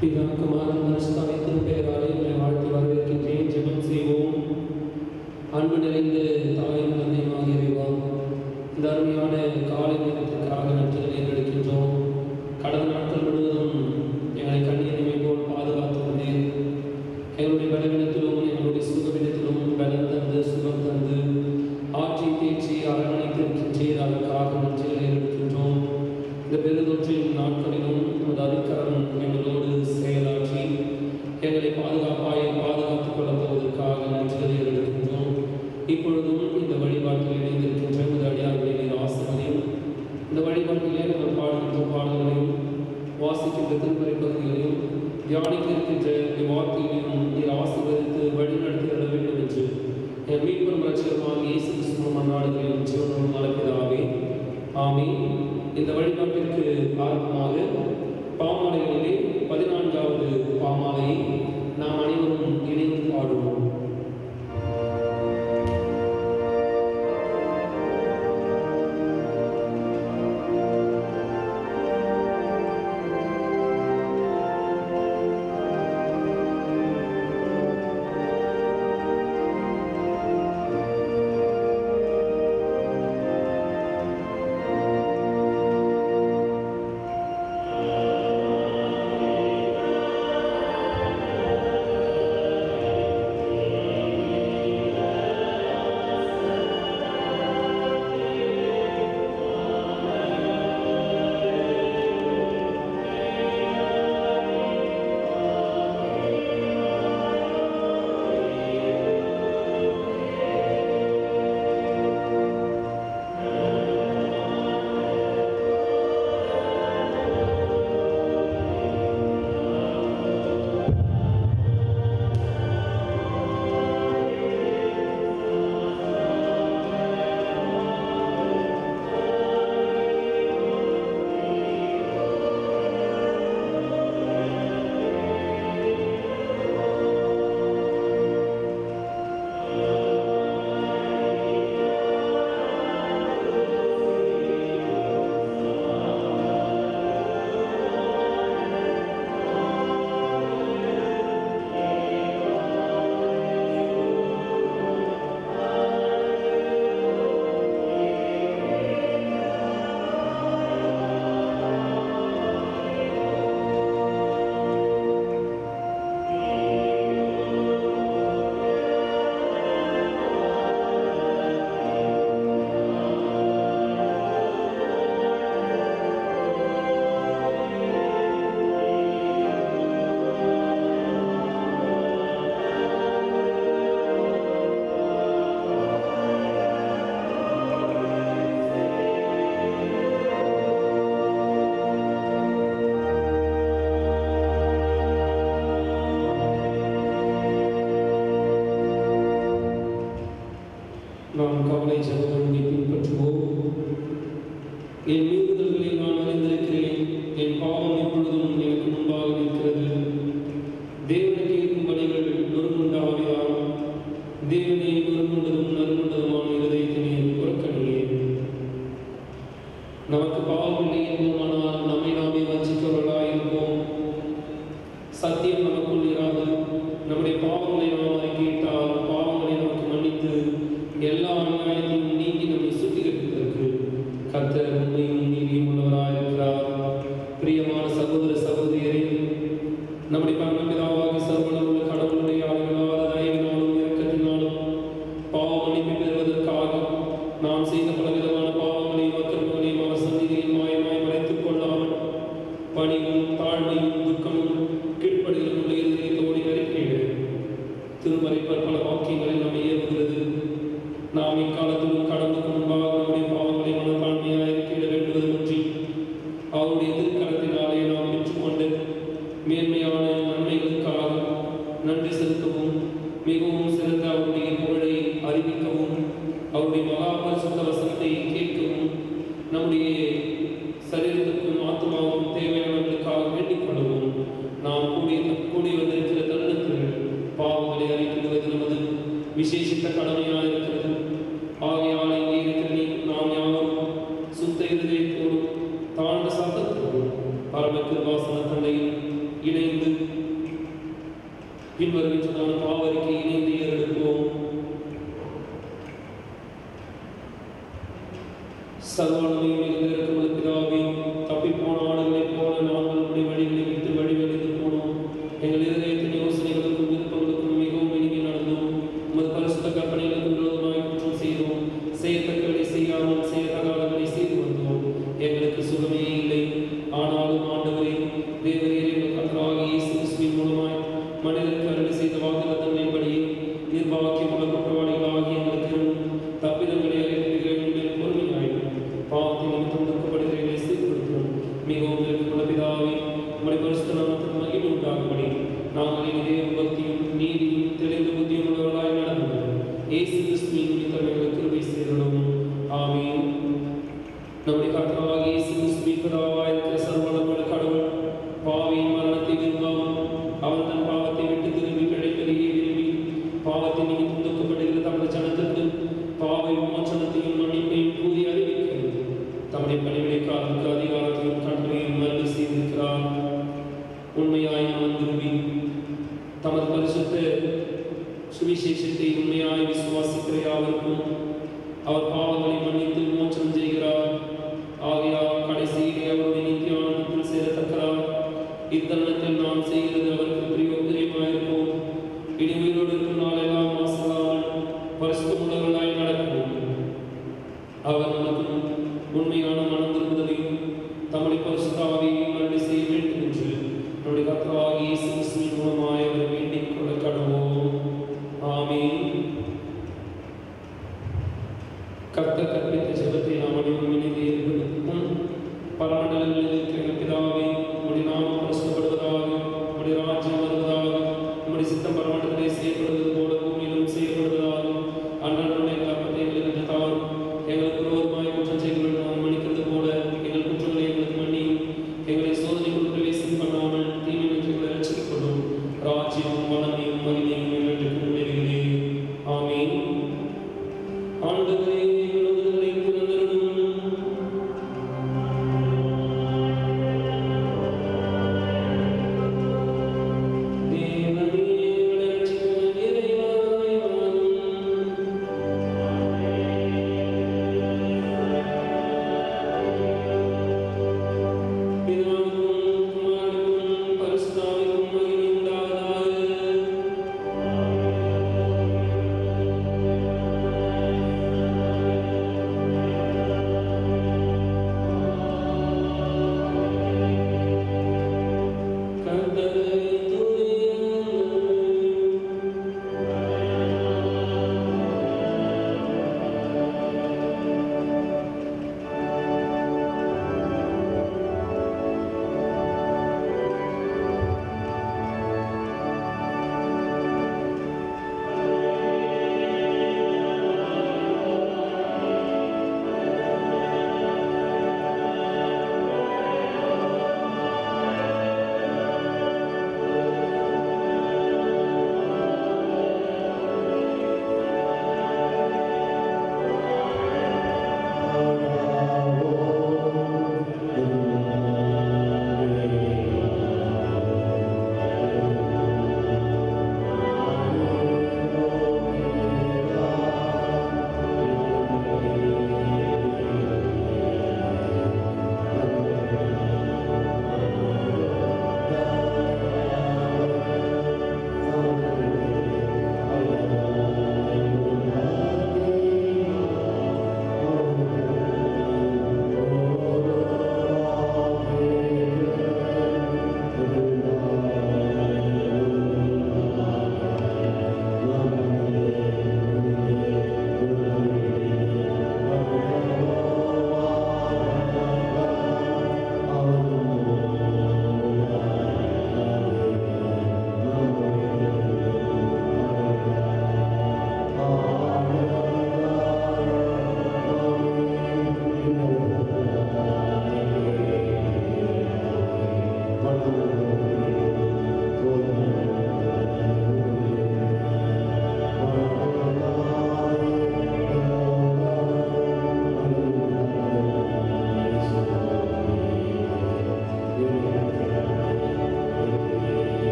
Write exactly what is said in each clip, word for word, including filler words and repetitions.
பிதா குமாரன் பரிசுத்தாவியின் பெயராலே உங்களை வாழ்த்தி வரவேற்கின்றேன். ஜெபம் செய்வோம். அன்பு நிறைந்த தாயும் தந்தையுமாகிய இறைவா, இந்த அருமையான காலை நேரத்திற்காக நன்றிகளை எடுக்கின்றோம். கடந்த நாட்கள் முழுவதும் எங்களை கண்ணியமை போல் பாதுகாத்து கொண்டேன். எங்களுடைய பலவீனத்திலும் எங்களுடைய சுகவீனத்திலும் பலம் தந்து சுகம் தந்து ஆற்றி தேற்றி அரவணைத்திருக்கின்றேன். அதற்காக நன்றிகளை எடுக்கின்றோம். இந்த பெருந்தொற்றின் நாட்களிலும் உமது அதிகாரம் எங்களோடு செயலாற்றி எங்களை பாதுகாப்பாய் பாதுகாத்துக் கொள்ளப் போவதற்காக நன்றிகளை எடுக்கின்றோம். இப்பொழுதும் இந்த வழிபாட்டில் இணைந்திருக்கின்ற இந்த அடியார்களை நீர் ஆசிரியரையும் இந்த வழிபாட்டிலே நாங்கள் பாடுகின்ற பாடல்களையும் வாசிக்கின்ற திருப்பறை பகுதிகளையும் தியானிக்க இருக்கின்ற வார்த்தைகளையும் நீர் ஆசீர்வதித்து வழிநடத்திட வேண்டும் என்று என் மீட்பும் ரட்சகருமாகிய இயேசு கிறிஸ்துவின் நாடுகளில் ஜீவனும் நலப்பிதாவே ஆமென். இந்த வழிபாட்டிற்கு ஆரம்பமாக பாமாலைகளிலே பதினான்காவது பாமாலையை நாம் அனைவரும் இணைந்து பாடுவோம். நாம் கவலை ஜெபங்களை பின்பற்றுவோம். என் மீறுதல்களை நான் அறிந்திருக்கிறேன். என் பாவம் எப்பொழுதும் எனக்கு முன்பாக நிற்கிறது. தேவனை கேட்கும் பணிகள் நொறுங்குண்டாவிதான். தேவனை நொறுங்குண்டதும் நறுங்குண்டதுமான இருதயத்தினை புறக்கணியேன். நமக்கு பாவம் இல்லை என்போமானால் நம்மை நாமே வஞ்சித்தவர்களாயிருப்போம். சத்தியம் நமக்குள் இராது. நம்முடைய பாவங்களை நாம் அறிக்கையிட்டால் பாவங்களை நமக்கு மன்னித்து எல்லா அநியாயத்தையும் நீங்கி நம்மை சுத்திகரிப்பதற்கு கர்த்தர் உண்மையும் நீதியும் உள்ளவராயிருக்கிறார். பிரியமான சகோதர சகோதரியரே, நம்முடைய பரமபிதாவாகிய சர்வவல்லமையுள்ள கடவுளுடைய அளவில்லாத தயவினாலும் இரக்கத்தினாலும் பாவ மன்னிப்பை பெறுவதற்காக நாம் செய்த பலவிதமான பாவங்களையும் அக்கிரமங்களையும் அவர் சந்நிதியில் மாயமாய் மறைத்துக் கொள்ளாமல் பணிவும் தாழ்மையும் துக்கமும் கீழ்ப்படுதலும் உள்ள இருதயத்தோடு அறிக்கையிடு. திருமறை பல வாக்கியங்களில் நம்மை ஏவுகிறது. நாம் இக்காலத்திலும் கடவுளுக்கு முன்பாக நம்முடைய பாவங்களை மனத்தாழ்மையாக அறிக்கையிட வேண்டுவதுமின்றி அவருடைய திருக்கரத்தினாலே நாம் பெற்றுக்கொண்டு மேன்மையான நன்மைகளுக்காக நன்றி செலுத்தவும் மிகவும் சிறந்த அவருடைய புகழை அறிவிக்கவும் அவருடைய மகாபரிசுத்த வசனத்தை கேட்கவும் நம்முடைய சரீரத்திற்கும் ஆத்மாவுக்கும் தேவையானவர்களுக்காக வேண்டிக் கொள்ளவும் நாம் கூடிய கூடி வந்திருக்கிற தருணத்தில் பாவங்களை அறிக்கையிடுவது நமது விசேஷித்த கடமையாக இருக்கிறது. ஆகையால் இங்கே இருக்கிற நாம் யாரும் சுத்த இருதயத்தோடும் தாழ்ந்த சத்தத்தோடும் பரம கிருபாசன தந்தையில் இணைந்து பின்வருகின்றதான பாவரிக்கை இணைந்து ஏறெடுப்போம். சர்வானமையும் மிகுந்த பிதாவே, தப்பிப்போன ஆடுகளைப் போல நாங்கள் உடைய வழிகளை விட்டு வழிவழிந்து போனோம். எங்கள் இதயத்தின் யோசனைகளுக்கும் விருப்பங்களுக்கும் மிகவும் இனிமை நடந்தோம். உமது பரிசுத்த கற்பனைகளுக்கு விரோதமாய் குற்றம் செய்தோம். செய்யத்தக்கவரை செய்யாமல் செய்யத்தகாதவரை செய்து வந்தோம். எங்களுக்கு சுகமே இல்லை. ஆனாலும் ஆண்டவரே, தேவரீர் எங்கள் கர்த்தராகிய இயேசு கிறிஸ்துவின் மூலமாய் மனிதருக்கு அருளி செய்த வாக்குத்தத்தங்களின்படி நிர்வாகியமுள்ள குற்றவாளிகளாகிய எங்களுக்கு தப்பிதங்களை அறிவிக்கிறேன் பொறுமையாயும் பாவத்தை நிமித்தம் துக்கப்படுகிறதை சீர்படுத்தும். மிகவும் உள்ள பிதாவே, உம்முடைய பரிசுத்த நாமத்திற்கு மகிமை உண்டாகும்படி நாங்கள் இதய பக்தியும் நீதியும் தெளிந்த புத்தியும் உள்ளவர்களாய் நடந்தோம். இயேசு கிறிஸ்துவின் நிமித்தம் எங்களுக்கு கிருபை சேரணும். ஆமென். நம்முடைய கர்த்தராகிய இயேசு கிறிஸ்துவின் பிதாவாய் இருக்கிற சர்வவல்லமையுள்ள கடவுள் பாவியின் மரணத்தை விரும்பாமல் அவன் தன் பாவத்தை விட்டு திரும்பி பிழைப்பதையே விரும்பி பாவத்தை நிமித்தம் துக்கப்படுகிற தமது ஜனத்திற்கு பாவ விமோசனத்தையும் மன்னிப்பையும் கூறி அறிவிக்கிறது. தம்முடைய பணிவிடைக்காரருக்கு அதிகாரத்தையும் கட்டளையும் மறுபடி செய்திருக்கிறார். உண்மையாய் மனம் திரும்பி தமது பரிசுத்த சுவிசேஷத்தை உண்மையாய் விசுவாசிக்கிற யாவருக்கும் அவர் பாவங்களை மன்னித்து விமோசனம் செய்கிறார். ஆகையால் கடைசியிலே அவருடைய நித்திய ஆனந்தத்தில் சேரத்தக்கிறார். இத்தருணத்தில் நாம் செய்கிறது அவருக்கு பிரியமாயிருப்போம். இனி உயிரோடு இருக்கும் நாளெல்லாம் மாசலாமல் பரிசுத்தமுள்ளவர்களாய் நடக்கும். அவர் நமக்கு உண்மையான மனம் திரும்புதலையும் தம்முடைய பரிசுத்த ஆவியையும் அருளி செய்ய வேண்டும் என்று நம்முடைய கர்த்தராகிய இயேசு கிறிஸ்துவின் மூலமாய் அவரை வேண்டிக் கொள்ள கடவோம். ஆமென். கர்த்தர் கற்பித்த ஜெபத்தை நாம் அனைவரும் இணைந்து ஏற்படுத்தும். பல மண்டலங்களில் இருக்கிற பிதாவே, உம்முடைய நாமம் பரிசுத்தப்படுவதாக, உம்முடைய ராஜ்யம்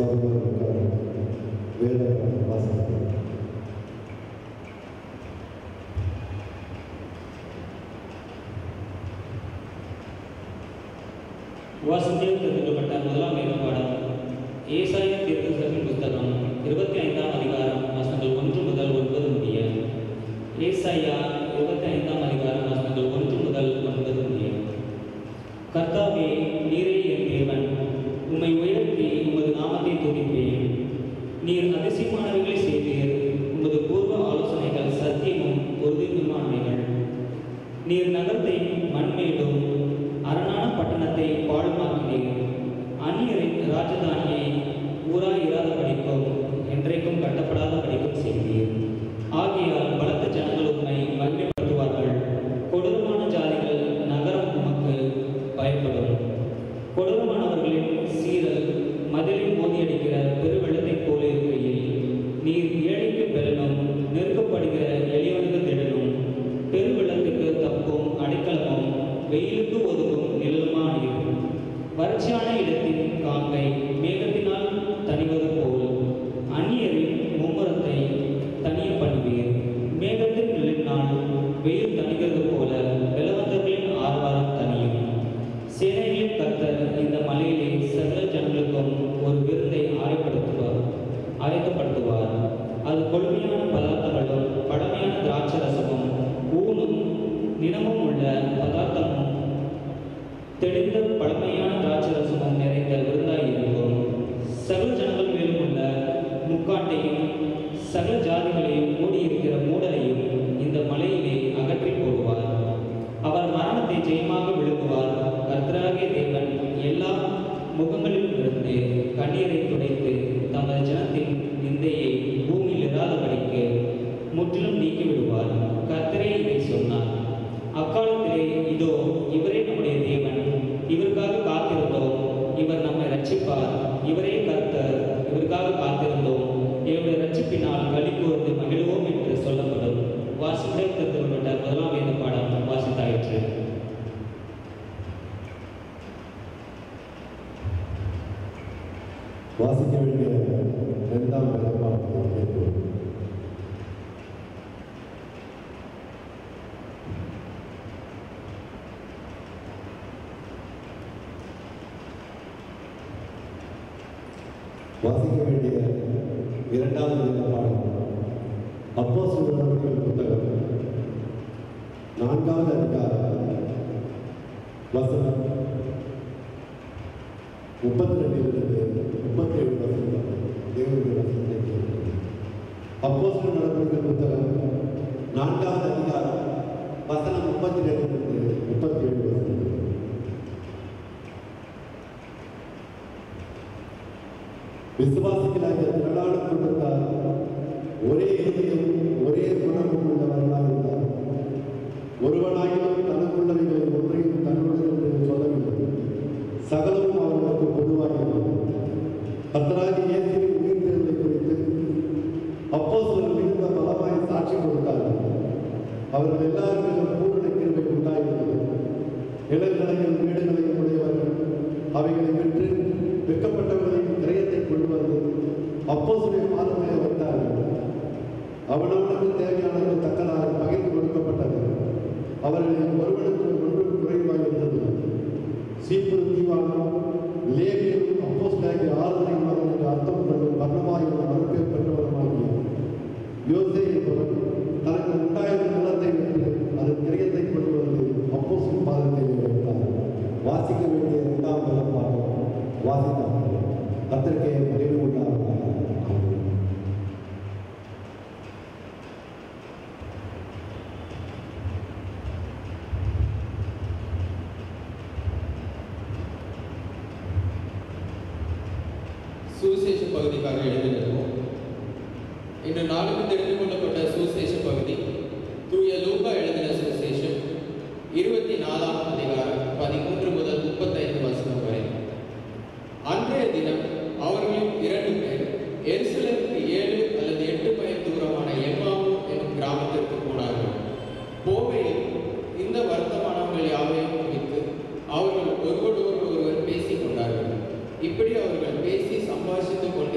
சகோதரர்களுக்காக வேத வாசிக்கிறேன். வாசத்தில் தெரிவிக்கப்பட்ட முதலாம் வேத பாடம் ஏசாயா தீர்க்கதரிசியின் புத்தகம் இருபத்தி ஐந்தாம் அதிகாரம் வசனங்கள் ஒன்று முதல் ஒன்பது முடிய. ஏசாயா இருபத்தி ஐந்தாம் அதிகாரம் வசனங்கள் ஒன்று முதல் ஒன்பது முடிய. கர்த்தாவே, நீரே என் தேவன், உம்மை உயர்த்தி உமது நாமத்தை துதிப்பேன். நீர் அதிசயமானவைகளை செய்தீர், உமது பூர்வ ஆலோசனைகள் சத்தியமும் உறுதியுமானவைகள். நீர் நகரத்தை மண்மேடும் அரணான பட்டணத்தை பாழுமாக்கினீர். அந்நியரின் ராஜதானியை ஊராய் இராத படிக்கும் என்றைக்கும் கட்டப்படாத படிக்கும் செய்தீர். ஆகையால் பலத்த ஜனங்கள் உம்மை மகிமைப்படுத்துவார்கள். கொடூரமான ஜாதிகள் நகரம் உமக்கு பயப்படும். கொடூரமானவர்களின் சீரல் மதிலில் மோதியடிக்கிற பெருவெள்ளத்தைப் போல இருக்கையில், நீர் ஏழைக்கு பெறலும் நெருக்கப்படுகிற எளியவனுக்கு திடலும் பெருவெள்ளத்துக்கு தப்பும் அடைக்கலமும் வெயிலுக்கு ஒதுக்கும் நிழலுமானீர். வறட்சியான இடத்தின் காங்கை மேகத்தினால் தணிவது போல் அந்நியரின் மும்முரத்தை தனிய பண்ணுவீர். மேகத்தின் நிழலினால் வெயில் தணிகிறது போல பலவந்தர்களின் ஆர்வாரம் தனியும். சேனைகளின் கர்த்தர் இந்த மலையிலே சகல ஜனங்களுக்கும் ஒரு விருந்தை ஆயப்படுத்துவார் ஆயத்தப்படுத்துவார். அது கொழுமையான பதார்த்தங்களும் பழமையான திராட்சரசமும் ஊனும் நினமும் உள்ள பதார்த்தமும் தெளிந்த பழமையான திராட்சரசமும் நிறைந்த விருந்தாயிருக்கும். சகல ஜனங்கள் மேலும் உள்ள முக்காட்டையும் சகல ஜாதிகளையும் மூடியிருக்கிற மூடலையும் இந்த மலையிலே அகற்றி போடுவார். அவர் மரணத்தை ஜெயமாக விழுங்குவார். கர்த்தராகிய தேவன் எல்லா முகங்களிலும் இருந்து கண்ணீரை துடைத்து தமது ஜனத்தின் நிந்தையை பூமியில் இராதபடிக்கு முற்றிலும் நீக்கிவிடுவார். கர்த்தரே இதை சொன்னார். அக்காலத்திலே இதோ இவரே நம்முடைய தேவன், இவருக்காக காத்திருந்தோம், இவர் நம்மை ரட்சிப்பார், இவரே கர்த்தர், இவருக்காக காத்திருந்தோம், இவருடைய ரட்சிப்பினால் களி கூர்ந்து மகிழ்வோம் என்று சொல்லப்படும். வாசிப்புடன் திருத்தப்பட்ட முதலாம் வேத பாடம் வாசித்தாயிற்று. வாசிக்க வேண்டிய இரண்டாம் வேத பாடத்தை கேட்கிறோம். வாசிக்க வேண்டிய இரண்டாவது வேத பாடம் அப்போஸ்தலர்கள் புத்தகம் நான்காவது அதிகாரம் வசனம் முப்பத்தி ரெண்டிலிருந்து முப்பத்தி ஏழு வசனம் தேவனுடைய வசனத்தை கேட்கிறோம். அப்போஸ்தலர்கள் புத்தகம் நான்காவது அதிகாரம் வசனம் முப்பத்தி ரெண்டிலிருந்து முப்பத்தி ஏழு வசனம். விசுவாசிகளாகிய திரளான கூட்டத்தார் ஒரே இதயம் ஒரே குணமும் உள்ளவர்களாக இருந்தார். ஒருவனாயினும் தனக்குள்ளவைகளை ஒன்றையும் தன்னுள்ளது என்று சொல்லவில்லை. சகலமும் அவர்களுக்கு பொதுவாகிறது. கர்த்தராகிய இயேசுவின் உயிர்த்தெழுதலை குறித்து அப்போஸ்தலர்கள் மிகுந்த பலமாய் சாட்சி கொடுத்தார்கள். அவர்கள் எல்லாருக்கும் பூரண கிருபை உண்டாயிருந்தது. நிலங்களையும் வீடுகளையும் உடையவர்கள் அவைகளை பெற்று விற்கப்பட்டவர்களின் கிரயத்தை கொண்டு வந்து அப்போஸ்தலருடைய பாதத்திலே வைத்தார்கள். அவனவனுக்கு தேவையானது தக்கதாக பகிர்ந்து கொடுக்கப்பட்டது. அவர்களில் ஒருவனுக்கு ஒன்று குறைவாக இருந்தது. சீப்பு தீவானும் லேவியும் அப்போஸ்தலராகிய ஆறுதலை மகன் என்று அர்த்தம் கொண்டு பர்னபாயும் மறுப்பை பெற்றவருமாகிய யோசே என்பவர் தனக்கு உண்டாயிருந்த நிலத்தை விட்டு அதன் கிரயத்தை கொண்டு வந்து அப்போஸ்தலர் பாதத்தை வைத்தார். வாசிக்க வேண்டிய இரண்டாம் பாடம் வாசித்தார்கள். கர்த்தருக்கே மகிமை உண்டாவதாக. சுவிசேஷ பகுதிக்காக எழுதியிருக்கோம். இன்று நாளுக்கு தெரிந்து கொள்ளப்பட்ட சுவிசேஷ பகுதி தூய லூக்கா எழுதின சுவிசேஷம் இருபத்தி நாலாம் அதிகாரம் பதிமூன்று முதல் முப்பத்தைந்து வசனம் வரை. அன்றைய தினம் அவர்களில் இரண்டு பேர் எருசலேமுக்கு ஏழு அல்லது எட்டு மைல் தூரமான எம்மாவு என்னும் கிராமத்திற்கு போனார்கள். போகையில் இந்த வர்த்தமானங்கள் யாவையும் குறித்து அவர்கள் ஒருவரோடு ஒருவர் பேசிக் கொண்டார்கள். இப்படி அவர்கள் பேசி சம்பாஷித்துக்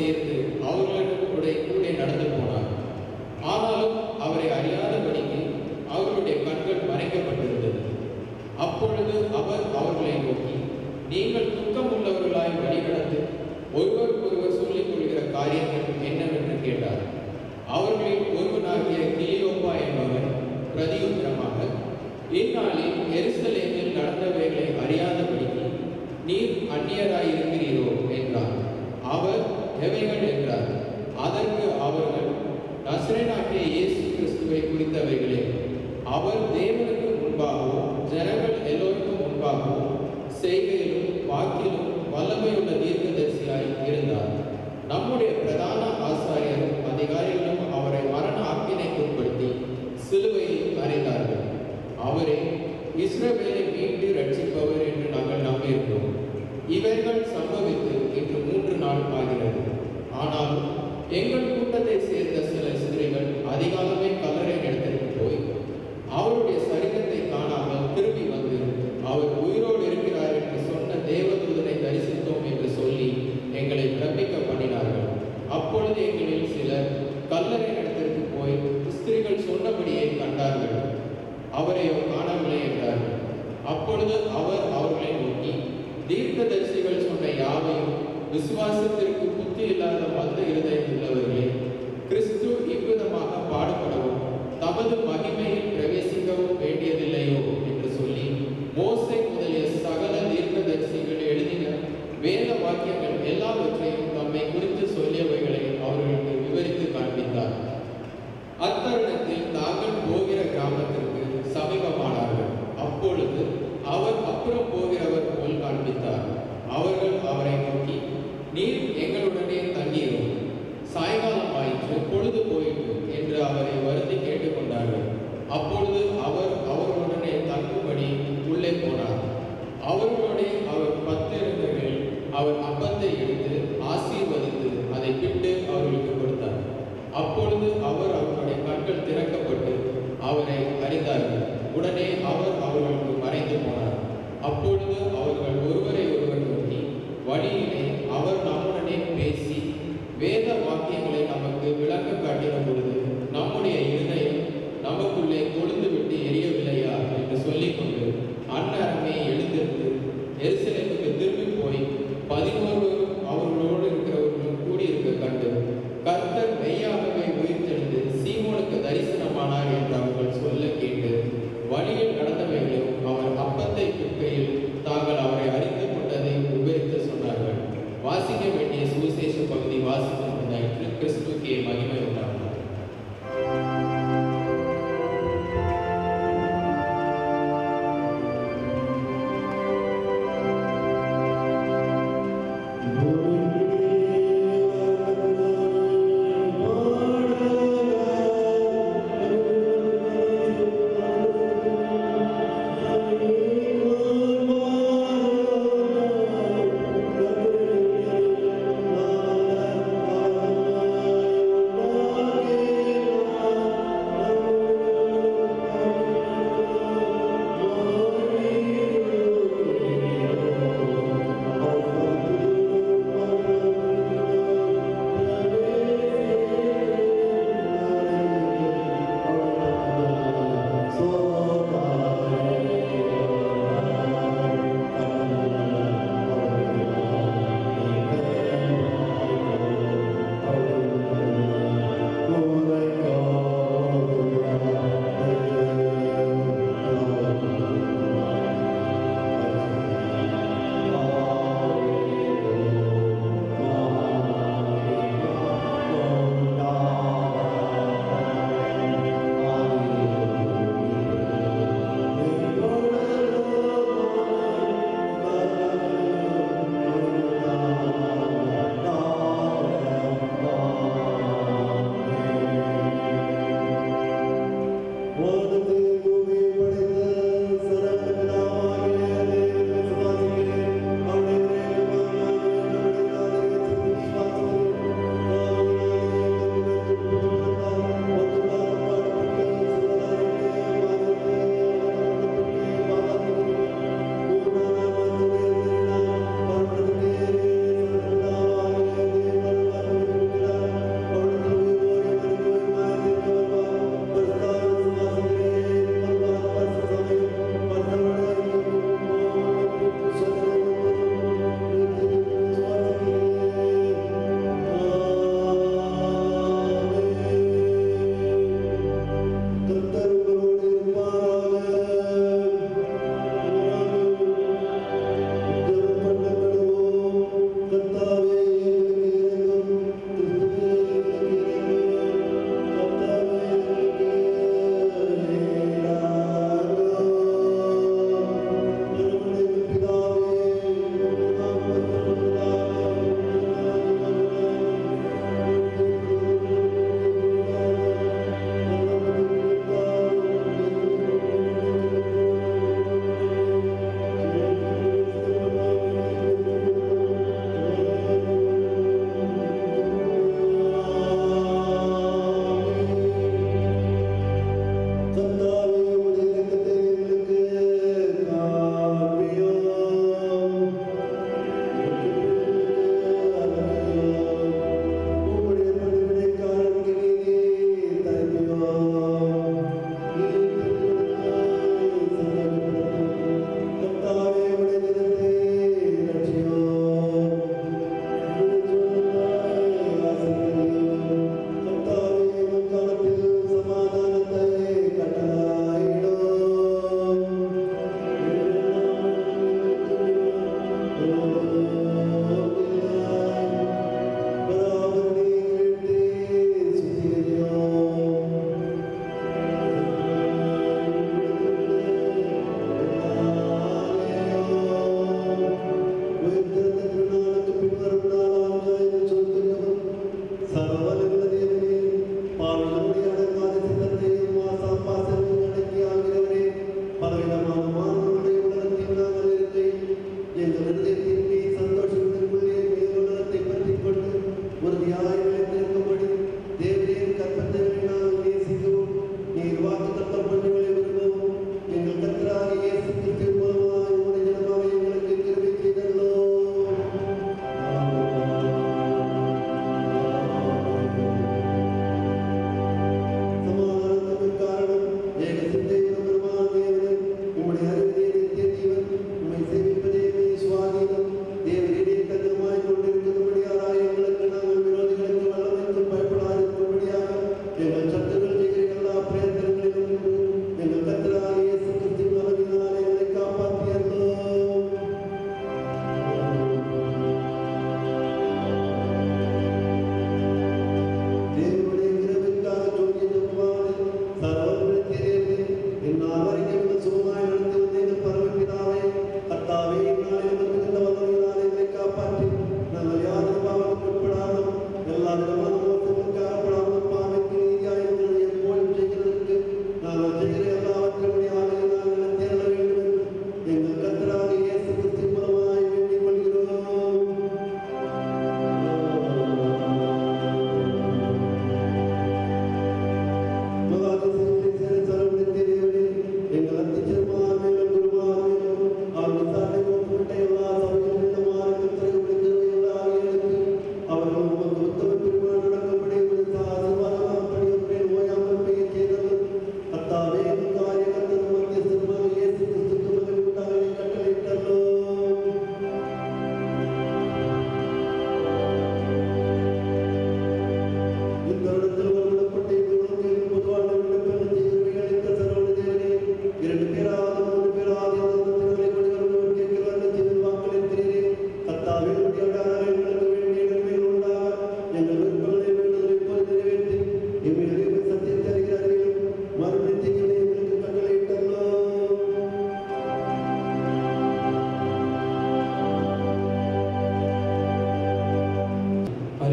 சேர்ந்து அவர்களுடைய கூட நடந்து போனார். ஆனாலும் அவரை அறியாதபடிக்கு அவர்களுடைய கண்கள் மறைக்கப்பட்டிருந்தது. அப்பொழுது அவர் அவர்களை நோக்கி, நீங்கள் துக்கம் உள்ளவர்களாய் வழிநடந்து ஒருவருக்கொருவர் சொல்லிக் கொள்கிற காரியங்கள் என்னவென்று கேட்டார். அவர்களில் ஒருவனாகிய கிளியோப்பா என்பவர் பிரதியுத்தரமாக, இந்நாளில் எருசலேமில் நடந்தவைகளை அறியாதபடிக்கு நீர் அந்நியராயிருக்கிறீரோ என்றார். அவர் எவைகள் என்றார். அதற்கு அவர்கள், நசரேயனாகிய இயேசு கிறிஸ்துவை குறித்தவைகளே. அவர் தேவனுக்கு முன்பாகவும் ஜனங்கள் எல்லோருக்கும் முன்பாகவும் செய்கையிலும் வாக்கிலும் வல்லமையுள்ள தீர்க்கதரிசியாய் இருந்தார். நம்முடைய பிரதான ஆசாரியரும் அதிகாரிகளும் அவரை மரண ஆக்கினைக்கு உட்படுத்தி சிலுவையில் அறைந்தார்கள். அவரே இஸ்ரவேலை மீட்டு ரட்சிப்பவர் என்று நாங்கள் நம்பியிருந்தோம். இவர்கள் சம்பவித்து இன்று மூன்று நாள் ஆகிறது. ஆனாலும் எங்கள் கூட்டத்தை சேர்ந்த சில ஸ்திரீகள் அதிகாலமே கல்லறை இடத்திற்கு போய் அவருடைய சரீரத்தை காணாமல் திரும்பி வந்து, அவர் உயிரோடு இருக்கிறார் என்று சொன்ன தேவதூதனை தரிசித்தோம் என்று சொல்லி எங்களை பிரமிக்க பண்ணினார்கள். அப்பொழுது எங்களில் சிலர் கல்லறை இடத்திற்கு போய் ஸ்திரீகள் சொன்னபடியே கண்டார்கள், அவரையோ காணவில்லை என்றார்கள். அப்பொழுது அவர் அவர்களை நோக்கி, தீர்க்கதரிசிகள் சொன்ன யாவையும் விசுவாசத்திற்கு புத்தி இல்லாத மந்த இருதயம் உள்ளவர்களே, கிறிஸ்து இவ்விதமாக பாடுபடவும் தமது மகிமையில் பிரவேசிக்கவும் வேண்டியதில்லையோ என்று சொல்லி மோசே முதலிய சகல தீர்க்கதரிசிகள் எழுதின வேத வாக்கியங்கள் எல்லாவற்றையும் தம்மை குறித்து சொல்லியவைகளை அவர்களுக்கு விவரித்து காண்பித்தார். அத்தருணத்தில் தாங்கள் போகிற கிராமத்திற்கு சமீபமானார்கள். அப்பொழுது அவர் அப்புறம் போகிறவர் போல் காண்பித்தார். அவர்கள் அவரை நோக்கி, நீர் எங்களுடனே தங்கியோம், சாயங்காலம் ஆயிற்று, பொழுது போயிற்று என்று அவரை வருந்தி கேட்டுக்கொண்டார்கள். அப்பொழுது அவர் அவர்களுடனே தங்கும்படி உள்ளே போனார். அவர்களுடைய அவர் பத்திருந்தவர்கள் அவர் அப்பத்தை எடுத்து ஆசீர்வதித்து அதை பிட்டு அவர்களுக்கு கொடுத்தார். அப்பொழுது அவர் அவர்களுடைய கண்கள் திறக்கப்பட்டு அவரை அறிந்தார்கள். உடனே அவர் அவர்களுக்கு மறைந்து போனார். அப்பொழுது அவர்கள் ஒருவரை ஒருவர் நோக்கி, வழியிலே அவர் நம்முடனே பேசி வேத வாக்கியங்களை நமக்கு விளக்க காட்டின பொழுது நம்முடைய இருதயம் நமக்குள்ளே கொழுந்து விட்டு எரியவில்லையா என்று சொல்லிக்கொண்டு அந்நேரமே எழுந்திருந்து எருசலேமுக்கு திரும்பி போய் பதினோருவரும் அவர்களோடு இருக்கிறவர்களும் கூடியிருக்க கண்டு, கர்த்தர் மெய்யாகவே உயிர்த்தெழுந்து சீமோனுக்கு தரிசனமானார் என்று அவர்கள் சொல்ல கேட்டு வழியில் நடந்தவைகளும் அவர் அப்பத்தை பிற்கையில் தாங்கள் அவரை அறிந்து கொண்டதை விவரித்து சொன்னார்கள். வாசிக்க வேண்டிய சுவிசேஷ பகுதி வாசிக்கும் முன்னாயிற்று. கிறிஸ்துவுக்கே மகிமை உண்டாகும். Oh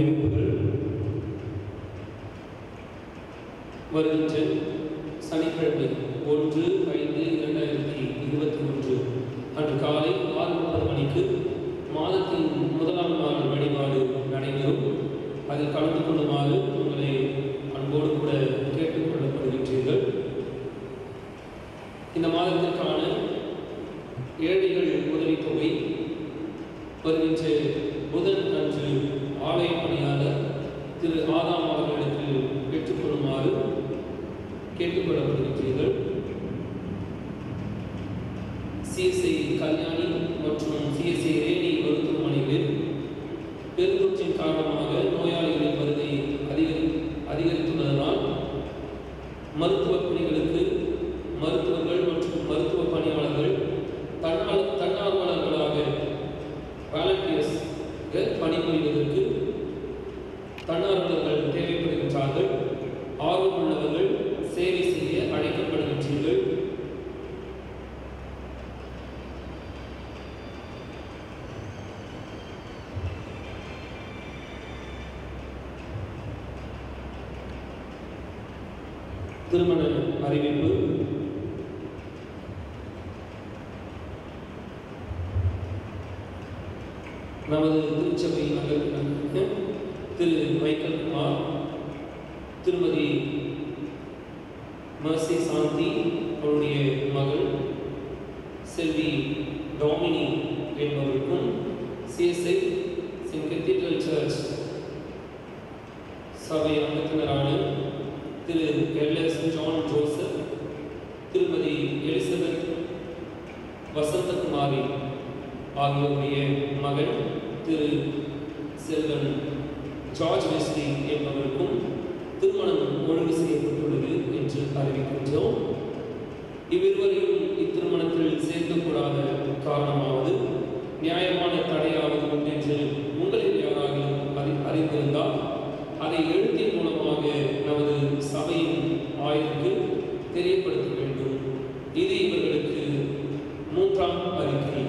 அறிவிப்புகள். வருகின்ற சனிக்கிழமை ஒன்று ஐந்து இரண்டாயிரத்தி இருபத்தி ஒன்று அன்று காலை ஆறு முப்பது மணிக்கு மாதத்தின் முதலாம் நாள் வழிபாடு நடைபெறும். அதில் கலந்து கொள்ளுமாறு உங்களை அன்போடு கூட கேட்டுக்கொள்ளப்படுகின்றீர்கள். இந்த மாதத்திற்கான ஏழைகள் உதவித்தொகை வருகின்ற புதன் அன்று ஆலய பணியாளர் திரு ஆதாம் அவர்களிடத்தில் பெற்றுக்கொள்ளுமாறு கேட்டுக்கொள்ளப்படுகின்றீர்கள். சிஎஸ்ஐ கல்யாணி மற்றும் சிஎஸ்ஐ ரேணி மருத்துவமனைகளில் பெருந்தொற்றின் காரணமாக நோயாளிகளின் வருகை அதிகரி அதிகரித்துள்ளதனால் மருத்துவ பணிகளுக்கு மருத்துவர்கள் மற்றும் மருத்துவ பணியாளர்கள் தன்னால் தன்னார்வலர்களாக வாலண்டியர்ஸ் பணிபுரிவதற்கு தன்னார்வலர்கள் தேவைப்படுகின்றார்கள். ஆர்வம் உள்ளவர்கள் சேவை செய்ய அழைக்கப்படுகின்றீர்கள். திருமண அறிவிப்பு. நமது திருச்சபை அங்கத்தினருக்கு திரு மைக்கேல் குமார், திருமதி மர்சி சாந்தி அவருடைய மகள் செல்வி டாமினி என்பவருக்கும் சிஎஸ்ஐ செயின்ட் கத்தீட்ரல் சர்ச் சபை அங்கத்தினரான திரு எல்எஸ் ஜான் ஜோசப், திருமதி எலிசபெத் வசந்தகுமாரி ஆகியோருடைய மகன் திரு செல்வன் ஜார்ஜ் வெஸ்லி என்பவருக்கும் திருமணம் ஒழுங்கு செய்யப்பட்டுள்ளது என்று அறிவிக்கின்றோம். இவ்விருவரையும் இத்திருமணத்தில் சேர்க்கக்கூடாத காரணமாவது நியாயமான தடையாவது ஒன்றென்று உங்களில் யாராவது அறி அறிந்திருந்தால் அதை எழுத்தின் மூலமாக நமது சபையின் ஆய்வுக்கு தெரியப்படுத்த வேண்டும். இது இவர்களுக்கு மூன்றாம் அறிக்கை.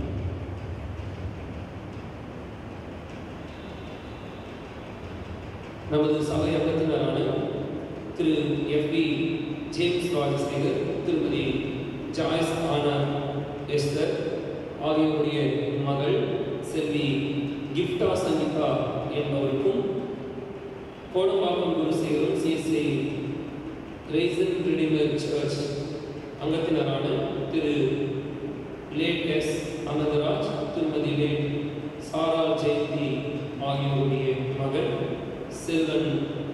நமது சபை அங்கத்தினரான திரு எஃப் பி ஜேம்ஸ் ராஜசேகர், திருமதி ஜாய்ஸ் ஆனா எஸ்தர் ஆகியோருடைய மகள் செல்வி கிஃப்டா சங்கீதா என்பவருக்கும் Kodambakkam Gurusekaram CSI Risen Redeemer Church அங்கத்தினரான திரு லேட் எஸ் அனந்தராஜ், திருமதி லேட் சாரா ஜெயந்தி ஆகியோருடைய மகள் செல்வன்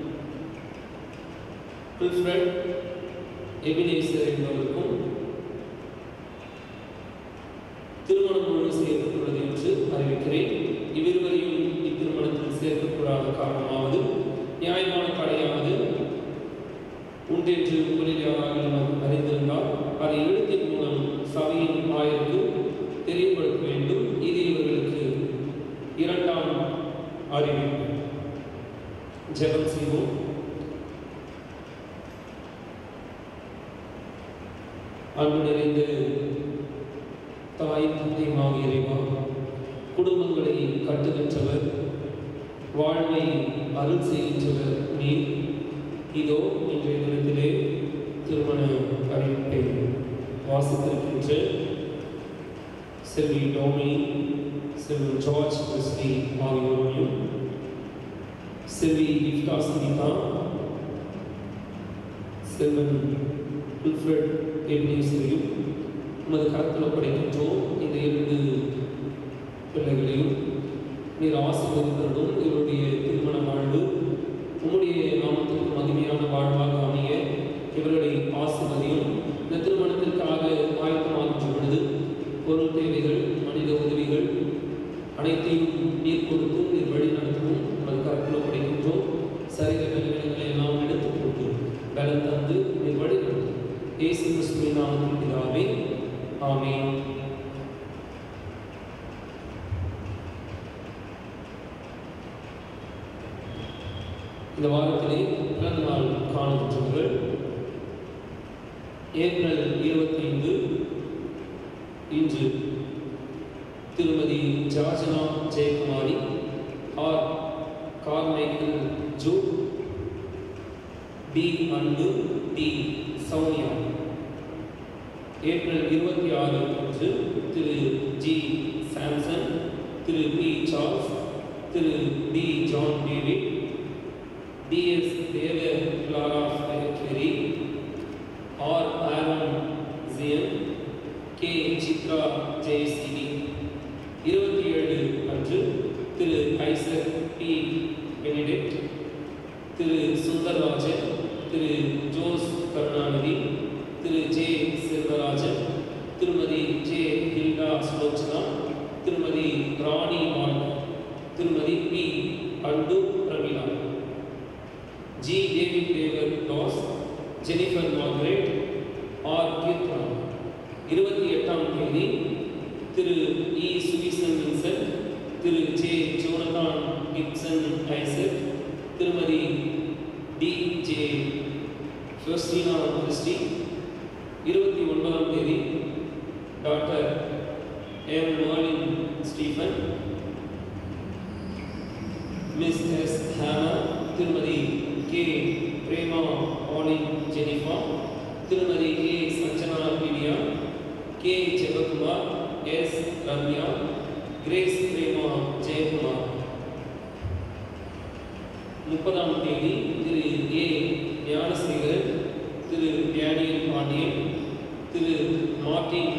பில்ஃப்ரெட் எபினேசர் என்பவருக்கும் திருமணம் ஒழுங்கு செய்யப்பட்டுள்ளது என்று அறிவிக்கிறேன். இவ்விருவரையும் இத்திருமணத்தில் சேர்க்கக்கூடாத காரணமாவது நியாயமான தடையாவது உண்டென்று உங்களில் யாராவது அறிந்திருந்தால் அதை எழுத்தின் மூலம் சபையின் ஆயருக்கு தெரியப்படுத்த வேண்டும். இது இவர்களுக்கு இரண்டாம் அறிவிப்பு. ஜெபம் செய்வோம். அன்பு நிறைந்த தாய் தந்தையுமாக இறைவா, குடும்பங்களை கட்டுகின்றவர், வாழ்வை அருள் செய்கின்றவர் நீர். இதோ இன்றைய தினத்திலே திருமண அறிவிப்பை வாசித்திருக்கின்ற செல்வி டோமி, செல்வன் ஜார்ஜ் வெஸ்லி ஆகியோரையும், செல்வி கிஃப்டா சங்கீதா, செல்வன் வில்ஃப்ரெட் எபினேசரையும் உமது கரத்தில் ஒப்படைக்கின்றோம். இந்த இரண்டு பிள்ளைகளையும் நீர் ஆசீர்வதித்தருளும். இவருடைய திருமண வாழ்வு உம்முடைய நாமத்திற்கு மகிமையான வாழ்வாக அமைய இவர்களை ஆசீர்வதியும். இந்த திருமணத்திற்காக ஆயத்தமாகின்ற பொழுது பொருள் தேவைகள், மனித உதவிகள் அனைத்தையும் நீர் கொடுத்து நீர் வழி நடத்தவும் உமது கரத்தில் ஒப்படைக்கின்றோம். சரீர பலவீனங்களை எல்லாம் எடுத்துக் கொண்டு பலம் தந்து நீர் வழி நடத்தும். இயேசு கிறிஸ்துவின் நாமத்தில் பிதாவே, ஆமென். இந்த வாரத்திலே பிறந்த நாள் காணுகின்றவர்கள் ஏப்ரல் இருபத்தி ஐந்து இன்று திருமதி Georgina Jayakumari, R D Anbu, D Soumya. April இருபத்தி ஆறு அன்று திரு ஜி சாம்சன், திரு பி சார்ல்ஸ், திரு D John David, D S Deva Clara Ferry, R Aaron ஜியன், கே சித்ரா ஜெயசினி. இருபத்தி ஏழு அன்று திரு ஐசக் பி பெனிடெக்ட், திரு சுந்தரராஜன், திரு ஜோஸ் கருணாநிதி, திரு ஜே செல்வராஜன், திருமதி ஜே ஹில்டா ஸ்லோச்சனா, திருமதி ராணி மால், திருமதி பி அண்டு Pramila, G David Devadas, Jennifer Margaret, R Keerthana. இருபத்தி எட்டாம் தேதி திரு இ சுவிசன் வின்சென்ட், திரு ஜே ஜோனதான் கிப்சன் ஐசக், திருமதி டி ஜே ஃபெஸ்டினா கிறிஸ்டி. இருபத்தி ஒன்பதாம் தேதி doctor M Marlin Stephen, Miss S Hannah, திருமதி கே பிரேமா ஆலின் ஜெனிஃபா, திருமதி கே சஞ்சனா பீடியா, K Jebakumar, S Ramya, Grace Prema Jayakumar. முப்பதாம் தேதி திரு ஏ ஞானசேகரன், திரு டேனியல் பாண்டியன், திரு மார்டின்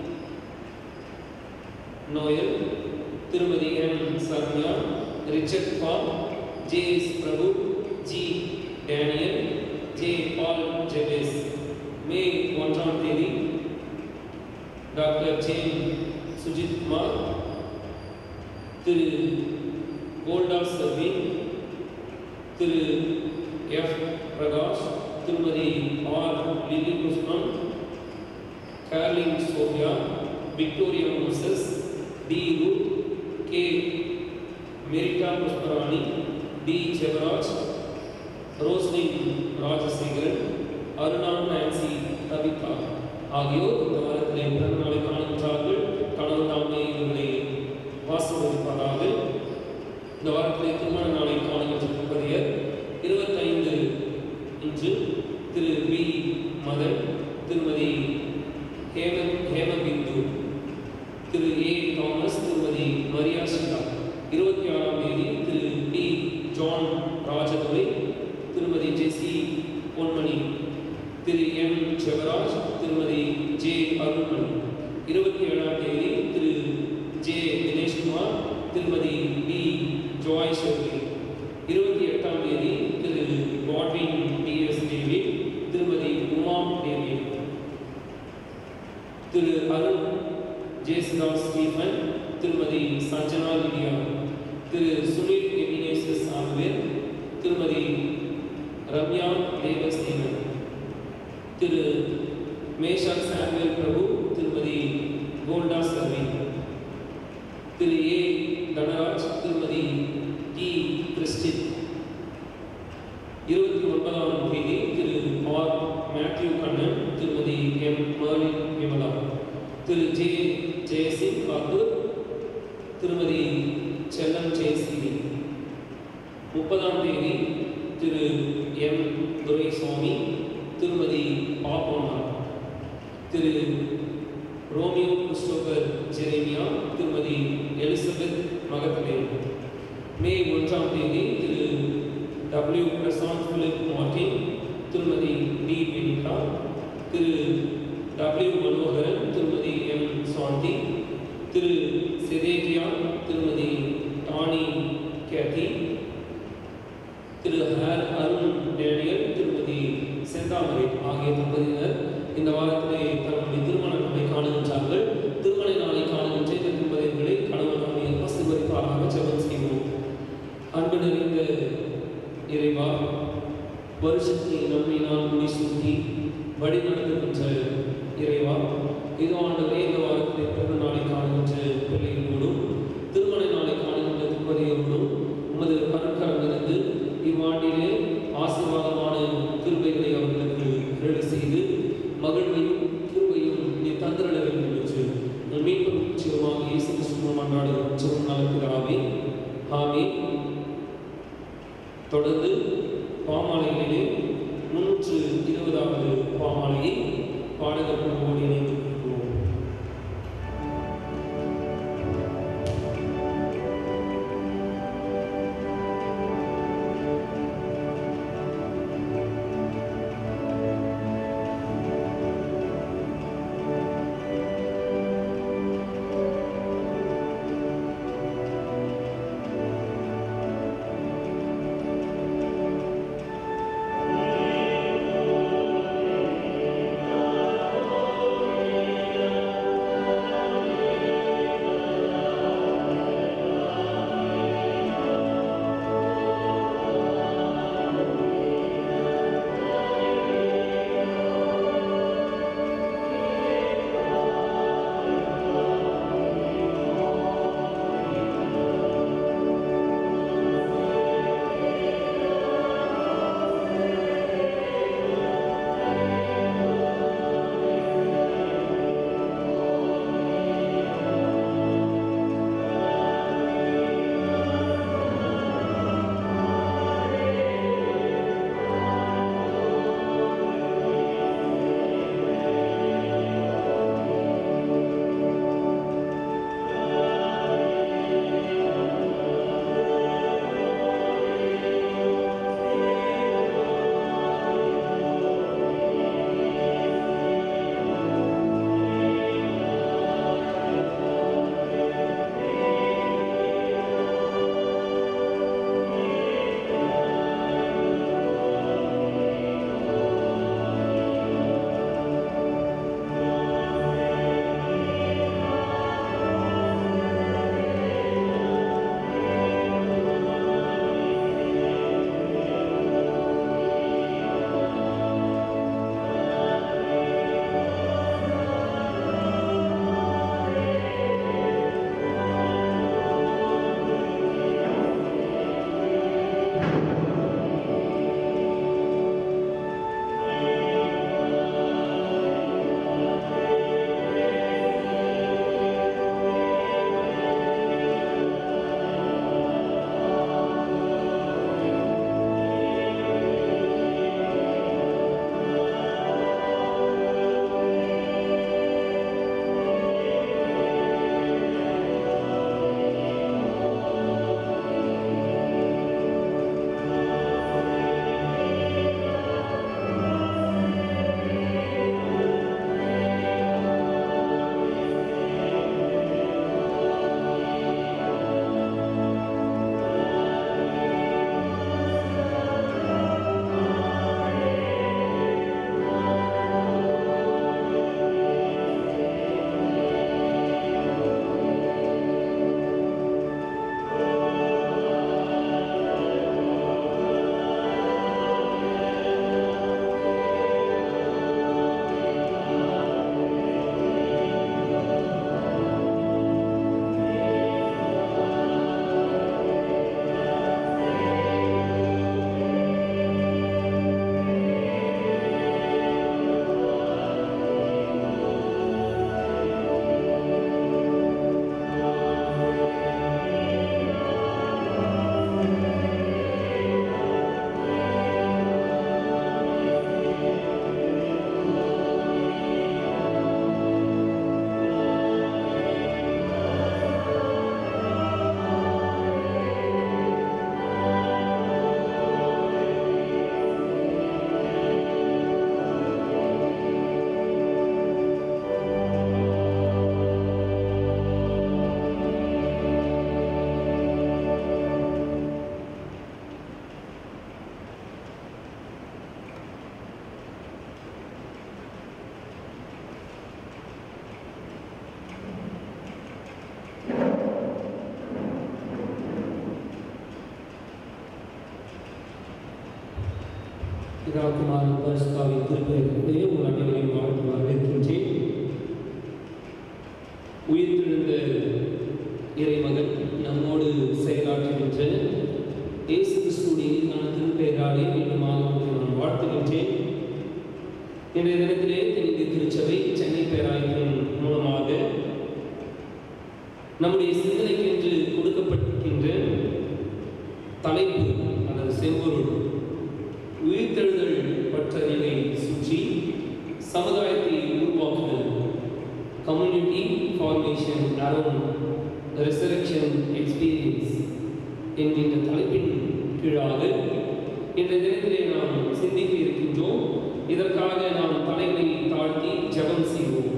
நோயல், திருமதி M Sarmiya, Richard Paul, J S Prabhu, G Daniel, J Paul Jebes. May ஒன்றாம் தேதி டாக்டர் ஜே சுஜித் குமார், திரு கோல்டா சர்வின், திரு எஃப் பிரகாஷ், திருமதி R Lily Krishnan, Karlin Sophia, Victoria Moses, D Ruth, K Merita Pushparani, D Jegaraj, Roslin Rajasekaran, Aruna Nancy Kavitha ஆகியோர் இந்த வாரத்திலே பிறந்த நாளை காணுகின்றார்கள். கடவுள் தாமே இவர்களை வாசவதிப்பாராக. இந்த வாரத்திலே திருமண நாளை காணுகின்ற தம்பதியர் இருபத்தைந்து இன்று திரு பி மதன், திருமதி ஹேம ஹேமபிந்து, திரு ஏ தாமஸ், திருமதி மரியா சிலா. இருபத்தி ஆறாம் தேதி திரு டி ஜான் ராஜதுரை, திருமதி ஜெசி பொன்மணி, திரு எம் செவராஜ், திருமதி ஜே அருண்மணி. இருபத்தி ஏழாம் தேதி திரு ஜே தினேஷ்குமார், திருமதி பி ஜாய் ஷெர்லி. இருபத்தி எட்டாம் தேதி திரு காட்வின் டி எஸ் டேவிட், திருமதி உமா டேவிட், திரு அருண் ஜேசுதாஸ் ஸ்டீஃபன், திருமதி சஞ்சனா லிடியா, திரு சுனில் எமினேசஸ் ஆல்வேர், திருமதி ரம்யா தேவஸ்தேவன், திரு மேஷா சாமுவேல் பிரபு, திருமதி கோல்டா சர்வி, திரு ஏ தனராஜ், திருமதி டி கிறிஸ்டின். இருபத்தி ஒன்பதாம் தேதி திரு ஆர் மேத்யூ கண்ணன், திருமதி எம் மர்லின் விமலா, திரு ஜே ஜெயசிங் காத்தூர், திருமதி செல்லம் ஜெயசிங். முப்பதாம் தேதி திரு எம் துரைசாமி, திருமதி பாப்போனா, திரு ரோமியோ கிறிஸ்டோபர் ஜெரேமியா, திருமதி எலிசபெத் மகத்தலே. மே ஒன்றாம் தேதி திரு டபிள்யூ பிரசாந்த் பிலிப் மார்டின், திருமதி டி வினிகா, திரு டபிள்யூ மனோகரன், திருமதி எம் சாந்தி, திரு செதேகியா, திருமதி டானி கேத்தி, திரு ஹர் அருண் டேனியல், திருமதி செந்தாமரை ஆகிய தம்பதியினர் இந்த வாரத்திலே தங்களுடைய திருமண நாளை காணுகின்றார்கள். திருமண நாளை காணுகின்ற இந்த தம்பதியர்களை கடவுள் நம்மை ஆசீர்வதிப்பாராக. ஜெபம் செய்வோம். அன்பு நிறைந்த இறைவா, வருஷத்தை நம்பினால் முடிசூட்டி வழி நடத்துகின்ற இறைவா, இது ஆண்டவரே இந்த வாரத்திலே பிறந்த நாளை காணுகின்ற பிள்ளைகளோடும் திருமண நாளை காணுகின்ற தம்பதியரோடும் உமது கருக்கரங்கிருந்து இவ்வாண்டிலே ஆசீர்வாதமான கிருபைகளை அவர்களுக்கு ரெடி செய்து மகிழ்வையும் கிருபையும் நீ தந்திரட வேண்டும் என்று நம் மீட்பும் சிவமாக இயேசு கிறிஸ்துவின் மன்றாடுகிறோம். ஜெபம் நல்ல பிதாவே, ஆமென். தொடர்ந்து பாமாலைகளிலே முன்னூற்று இருபதாவது பாமாலையை பாடகர் குழுவோடு இணைந்து கொள்வோம். பிதாகுமாரன் பரிசுத்தாவின் திருப்பெயரிலே உங்கள் அனைவரையும் வாழ்த்து வரவேற்கின்றேன். உயிர்த்தெழுந்த இறைமகன் நம்மோடு செயலாற்றுகின்ற இயேசு கிறிஸ்துவின் நான் திருப்பெயராலே மீண்டுமாக நான் வாழ்த்துகின்றேன். இன்றைய தினத்திலே தென்னிந்திய திருச்சபை சென்னை பேராயத்தின் மூலமாக நம்முடைய சிந்தனைக்கு என்று கொடுக்கப்பட்டிருக்கின்ற தலைப்பு அல்லது செம்பொருள் உயிர்த்தெழுதல் பற்றறிவை சுற்றி சமுதாயத்தை உருவாக்குதல், community formation around resurrection experience என்கின்ற தலைப்பின் கீழாக இந்த தினத்திலே நாம் சிந்திக்க இருக்கின்றோம். இதற்காக நாம் தலைகளை தாழ்த்தி ஜெபம் செய்வோம்.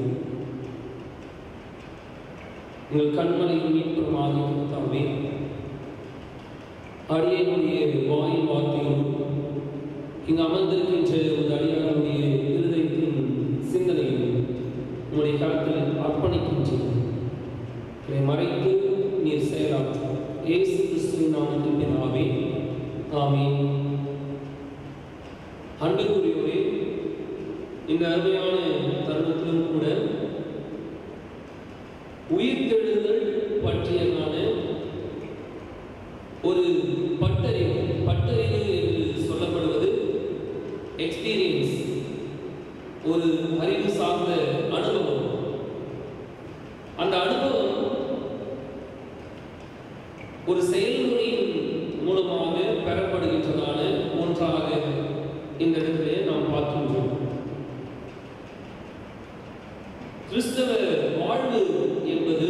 உங்கள் கண்மலை மீட்புறமாக கொடுத்தாவே, அடியனுடைய வாயின் வார்த்தையும் இங்கு அமர்ந்திருக்கின்ற ஒரு அடியாருடைய இருதயத்தின் சிந்தனையும் உங்களுடைய கருத்தில் அர்ப்பணிக்கின்றேன். இதை மறைத்து நீர் செயலாற்றும் இயேசு கிறிஸ்துவின் நாமத்தில் பிதாவே, ஆமென். அன்புக்குரியோரே, இந்த அருமையான தருணத்திலும் கூட உயிர்த்தெழுதல் பற்றியதான ஒரு பட்டறிவு பட்டறிவு என்று சொல்லப்படுவது எக்ஸ்பீரியன்ஸ், ஒரு அறிவு சார்ந்த அனுபவம். அந்த அனுபவம் ஒரு செயல்முறையின் மூலமாக பெறப்படுகின்றதான ஒன்றாக இந்த இடத்திலே நாம் பார்க்கின்றோம். கிறிஸ்தவ வாழ்வு என்பது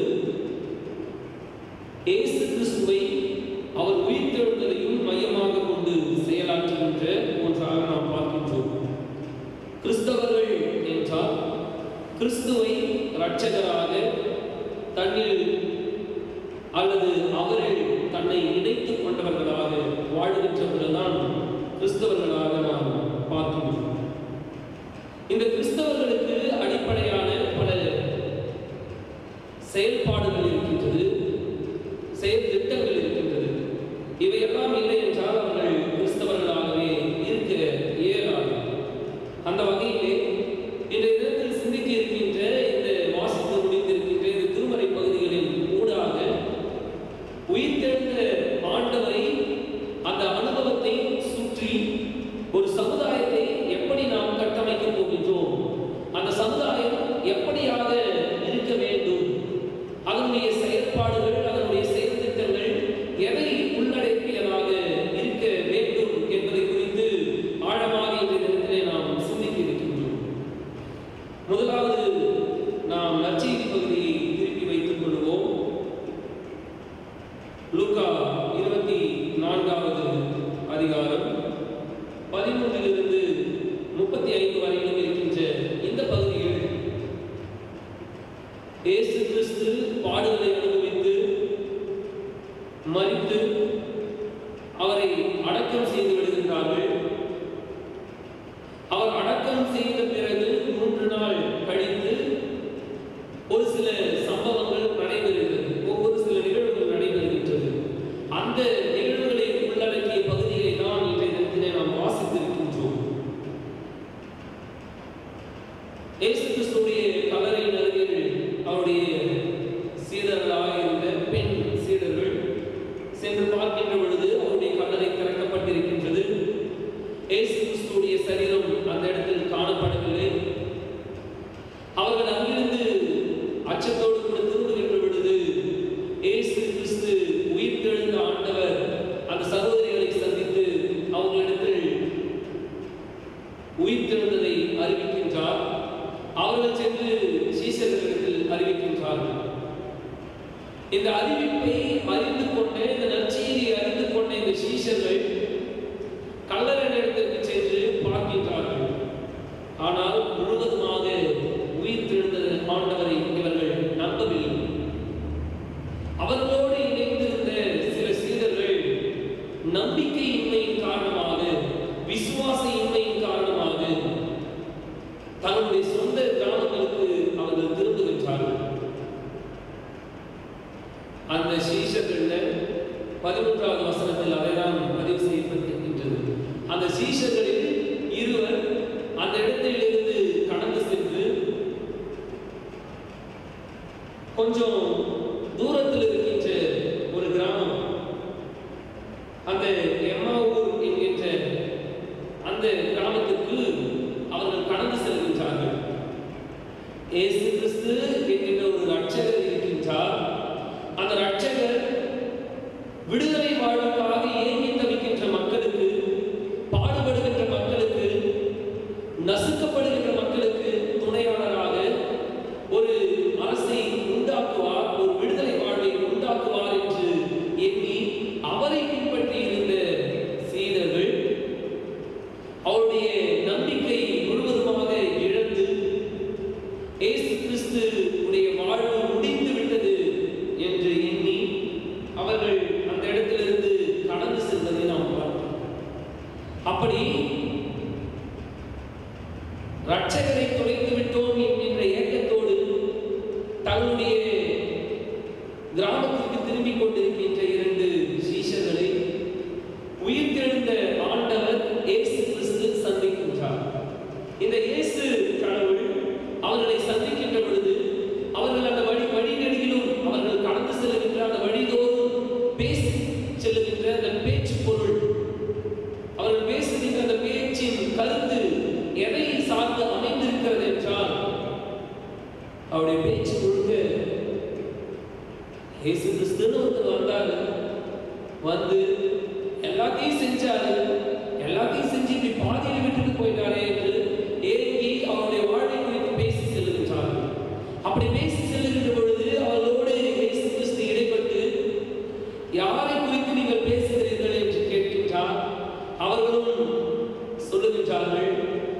இயேசு கிறிஸ்துவை அவர் உயிர்த்தெழுதலையும் மையமாக கொண்டு செயலாற்றுகின்ற ஒன்றாக நாம் பார்க்கின்றோம். கிறிஸ்தவர்கள் என்றால் கிறிஸ்துவை இரட்சகராக தன்னில் அல்லது அவர்கள் தன்னை இணைத்துக் கொண்டவர்களாக வாழ்கின்றவர்கள் தான் கிறிஸ்தவர்களாக நாம் பார்க்கின்றோம். இந்த கிறிஸ்தவர்களுக்கு அடிப்படையான பல செயல்பாடுகள் இருக்கின்றது, செயல் திட்டங்கள் இருக்கின்றது. இவையெல்லாம் இல்லை என்றால் அவர்கள் கிறிஸ்தவர்களாகவே இருக்க இயலாது. அந்த வகையிலே இன்றைய தினத்தில் சிந்திக்க இருக்கின்ற இந்த வாசித்து முடிந்திருக்கின்ற இந்த திருமறை பகுதிகளின் ஊடாக உயிர்த்தெழுந்த ஆண்டவரை, அந்த அனுபவத்தை சுற்றி ஒரு சமுதாயத்தை எப்படி நாம் கட்டமைக்க போகின்றோம், அந்த சமுதாயம் எப்படியாக இருக்க வேண்டும், அதனுடைய செயற்பாடுகள், அதனுடைய செயல் திட்டங்கள் எதை உள்ளடக்கியதாக இருக்க வேண்டும் என்பதை குறித்து ஆழமாக இந்த தினத்திலே நாம் சிந்திக்க இருக்கின்றோம். முதலாவது நாம் நற்செய்தி பகுதியை திருப்பி வைத்துக் கொள்வோம். லூக்கா இருபத்தி நான்காவது அதிகாரம் பதிமூன்றிலிருந்து முப்பத்தி ஐந்து வரையிலும் இருக்கின்ற இந்த பகுதியில் இயேசு கிறிஸ்து பாடுகளை அனுபவித்து மரித்து அவரை அடக்கம் செய்து விடுகின்றார்கள். அவர் அடக்கம் செய்த பிறகு மூன்று நாள் கழித்து ஒரு சில சம்பவங்கள் நடைபெறுகிறது, ஒவ்வொரு சில நிகழ்வுகள் நடைபெறுகின்றது. அந்த நிகழ்வுகளை உள்ளடக்கிய பகுதியை தான் இன்றைய தினத்திலே நாம் வாசித்திருக்கின்றோம். இயேசு கிறிஸ்துடைய கல்லறையின் அருகில் அவருடைய சீடர்களாக இருந்த பெண் சீடர்கள் சென்று பார்க்கின்ற பொழுது அவருடைய கல்லறை திறக்கப்பட்டிருக்கின்றது. இயேசு கிறிஸ்துடைய சரீரம் அந்த இடத்தில் காணப்படவில்லை. அவர்கள் அங்கிருந்து அச்சத்தோடு கூட திரும்புகின்ற பொழுது இயேசு கிறிஸ்து உயிர்த்தெழுந்த ஆண்டவர் அந்த சகோதரிகளை சந்தித்து அவர்களிடத்தில் உயிர்த்தெழுந்ததை அறிவிக்கின்றார். அவர்கள் சென்று சீஷர்களிடத்தில் அறிவிக்கின்றார்கள். இந்த அறிவிப்பை அறிந்து கொண்ட, இந்த நற்செய்தியை அறிந்து கொண்ட இந்த சீஷர்கள் கல்லறை இடத்திற்கு சென்று பார்க்கின்றார்கள். ஆனால் முழுவதுமாக உயிர்த்தெழுந்த ஆண்டவரை இவர்கள் நம்பவில்லை. அவர்களோடு இணைந்திருந்த சில சீடர்கள் நம்பிக்கையின்மையின் காரணமாக, விசுவாச இன்மையின் காரணமாக தங்களுடைய சொந்த கிராமங்களுக்கு அவர்கள் திரும்புகின்றார்கள். அந்த சீஷர்கள் பதிமூன்றாவது வசனத்தில் அதைதான் பதிவு செய்யப்பட்டிருக்கின்றது. அந்த சீஷர்களில் இருவர் அந்த இடத்தில் இருந்து கடந்து சென்று கொஞ்சம் தூரத்தில் இருக்கின்ற ஒரு கிராமம், அந்த எம்மாவூர் என்கின்ற அந்த கிராமத்துக்கு அவர்கள் கடந்து செல்கின்றார்கள். இயேசு கிறிஸ்து என்கின்ற ஒரு ரட்சகர் இருக்கின்றார். அந்த ரட்சகர் விடுதலை வாழ்வுக்காக ஏங்கி தவிக்கின்ற மக்களுக்கு, பாடுபடுகின்ற அப்படி ரட்சகரை தொலைத்து விட்டோம் என்கின்ற ஏக்கத்தோடு தன்னுடைய கிராமத்திற்கு திரும்பிக் கொண்டிருக்கின்ற இரண்டு சீஷர்களை உயிர்த்தெழுந்த ஆண்டவர் இயேசு கிறிஸ்து சந்திக்கின்றார். இந்த இயேசு கடவுள் அவர்களை சந்திக்கின்ற பொழுது அவர்கள் அந்த வழி வழி நெடுகிலும் அவர்கள் கடந்து செல்கின்ற அந்த வழிதோறும் பேசி செல்லுகின்ற அந்த பேச்சு பொருள், அவர்கள் பேசுகின்ற அந்த பேச்சின் கருத்து எதை சார்ந்து அமைந்திருக்கிறது என்றால் அவருடைய பேச்சு முழுக்க இயேசு கிறிஸ்துன்னு ஒருத்தர் வந்தாரு, வந்து எல்லாத்தையும் செஞ்சாரு, எல்லாத்தையும் செஞ்சு இப்படி பாதியில் விட்டுட்டு போயிட்டாரே என்று ஏங்கி அவருடைய வாழ்வை குறித்து பேசி செல்லுகின்றார். அப்படி பேசி செல்லுகின்ற பொழுது அவர்களோடு இயேசு கிறிஸ்து இடைப்பட்டு யாரை குறித்து நீங்கள் பேசுகிறீர்கள் என்று கேட்கின்றார். அவர்களும் சொல்லுகின்றார்கள்.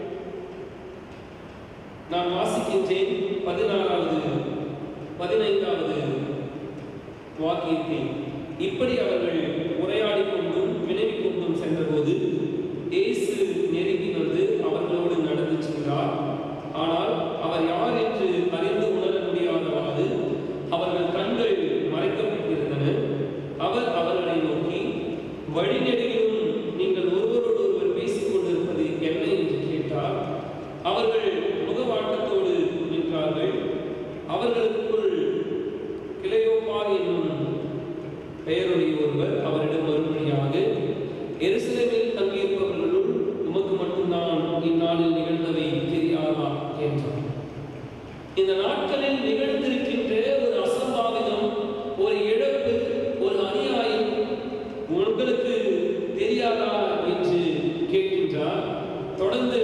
நான் வாசிக்கின்றேன் பதினாறாவது பதினைந்தாவது வாக்கியத்தில், இப்படி அவர்கள் உரையாடி கொண்டும் வினவி கொண்டும் சென்றபோது இயேசு நெருங்கி வந்து அவர்களோடு நடந்து சென்றார். ஆனால் அவர் யார் என்று அறிந்து உணர முடியாதவாறு அவர்கள் கண்கள் மறைக்கப்பட்டிருந்தன. அவர் அவர்களை நோக்கி, வழிநெடுகிலும் நீங்கள் ஒருவரோடு ஒருவர் பேசிக் கொண்டிருப்பது என்ன என்று கேட்டார். அவர்கள் முகவாட்டத்தோடு நின்றார்கள். அவர்களுக்குள் கிளையோப்பா என்னும் பெயருடைய ஒருவர் அவரிடம் மறுமொழியாக, எருசலேமில் தங்கியிருப்பவர்களும் உமக்கு மட்டும்தான் இந்நாளில் நிகழ்ந்தவை தெரியாதா என்றார். இந்த நாட்களில் நிகழ்ந்திருக்கின்ற ஒரு அசம்பாவிதம், ஒரு இழப்பு, ஒரு அநியாயம் உங்களுக்கு தெரியாதா என்று கேட்கின்றார். தொடர்ந்து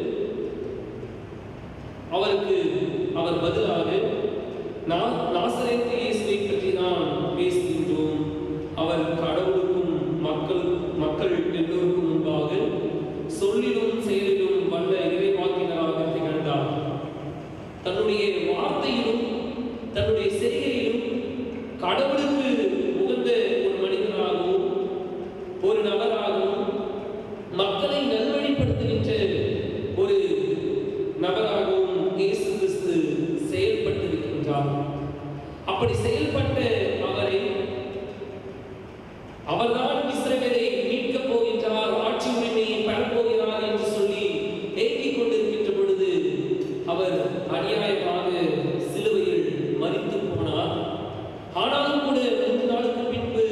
அவருக்கு அவர் பதிலாக, நாசரேத்து இயேசுவை பற்றி தான் பேசுகின்றோம். அவர் கடவுளுக்கும் மக்கள் மக்கள் எல்லோருக்கும் முன்பாக சொல்லிலும் செயலிலும் வல்ல இறைவாக்கினராக திகழ்ந்தார். தன்னுடைய வார்த்தையிலும் தன்னுடைய செய்கையிலும் கடவுளுக்கு உகந்த ஒரு மனிதனாகவும் ஒரு நபராகவும் மக்களை நல்வழிப்படுத்துகின்ற ஒரு நபராகவும் இயேசு கிறிஸ்து செயல்பட்டிருக்கின்றார். அப்படி செயல்பட்ட அவரை, அவர்தான் இஸ்ரவேலை மீட்கப் போகின்றார், ஆட்சி உரிமையை பெறப்போகிறார் என்று சொல்லி ஏங்கிக் கொண்டிருக்கின்ற பொழுது அவர் அநியாயமாக சிலுவையில் மரித்து போனார். ஆனாலும் கூட மூன்று நாளுக்கு பின்பு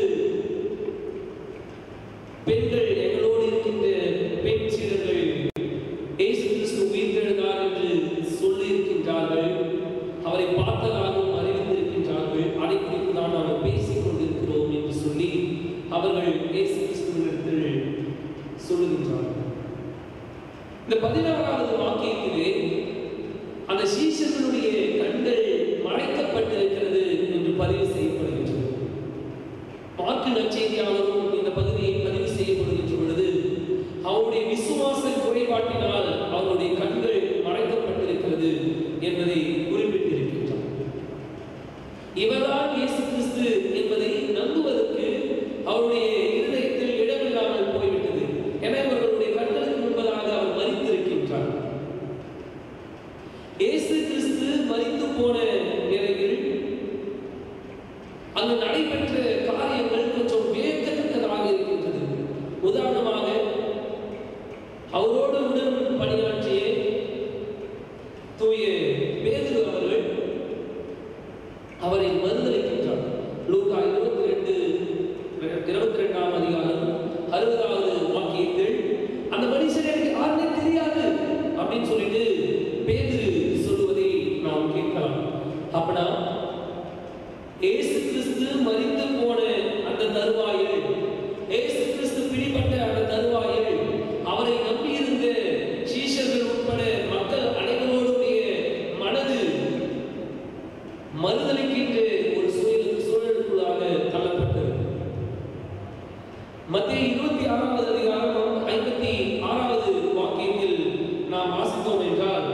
பெண்கள், எங்களோடு இருக்கின்ற பெண் சீடர்கள் இயேசு கிறிஸ்து உயிர்த்தெழுந்தார் என்று சொல்லி இருக்கின்றார்கள். அவரை பார்த்ததாகவும் அறிவித்திருக்கின்றார்கள். அதை குறித்து தான் நாங்கள் பேசிக் கொண்டிருக்கிறோம் என்று சொல்லி அவர்கள் இயேசு கிறிஸ்துவினிடத்தில் சொல்லுகின்றார்கள். இந்த பதினாறாவது வாக்கியத்திலே அந்த சீஷர்களுடைய கண்கள் மறைக்கப்பட்டிருக்கிறது என்று பதிவு செய்யப்படுகின்றது. மார்க்கு நற்செய்தியாளரும் இந்த பகுதியை பதிவு செய்யப்படுகின்ற பொழுது அவருடைய விசுவாச குறைபாட்டினால் அவருடைய கண்கள் மறைக்கப்பட்டிருக்கிறது என்பதை குறிப்பிட்டிருக்கின்றார். இவர்தான் இயேசு கிறிஸ்து என்பதை நம்புவதற்கு அவருடைய இருதயத்தில் இடமில்லாமல் போய்விட்டது. என இவர்களுடைய கண்களுக்கு முன்பதாக அவர் மரித்திருக்கின்றார். இயேசு கிறிஸ்து மரித்து போன நிலையில் அங்கு நடைபெற்ற காரியங்கள் கொஞ்சம் வியக்கத்தக்கதாக இருக்கின்றது. உதாரணமாக, அவரோடு உடன் பணியாற்றிய தூய பேதுரு அவர்கள் அவரை மறுதலிக்கின்றார். லூக்கா இருபத்தி ரெண்டு இருபத்தி ரெண்டாம் அதிகாரம் அறுபதாவது வாக்கியத்தில், அந்த மனுஷன் எனக்கு யாருன்னே தெரியாது அப்படின்னு சொல்லிட்டு பேதுரு சொல்லுவதை நாம் கேட்கலாம். அப்படின்னா இயேசு கிறிஸ்து மரித்து போன அந்த தருவாயில், இயேசு கிறிஸ்து பிடிபட்ட அந்த தருவாயில் அவரை நம்பியிருந்த சீஷர்கள் உட்பட மக்கள் அனைவரோடுடைய மனது மறுதலிக்கின்ற ஒரு சூழல் சூழலுக்குள்ளாக தள்ளப்பட்டது. மத்திய இருபத்தி ஆறாவது அதிகாரம் ஐம்பத்தி ஆறாவது வாக்கியத்தில் நாம் வாசித்தோம் என்றால்,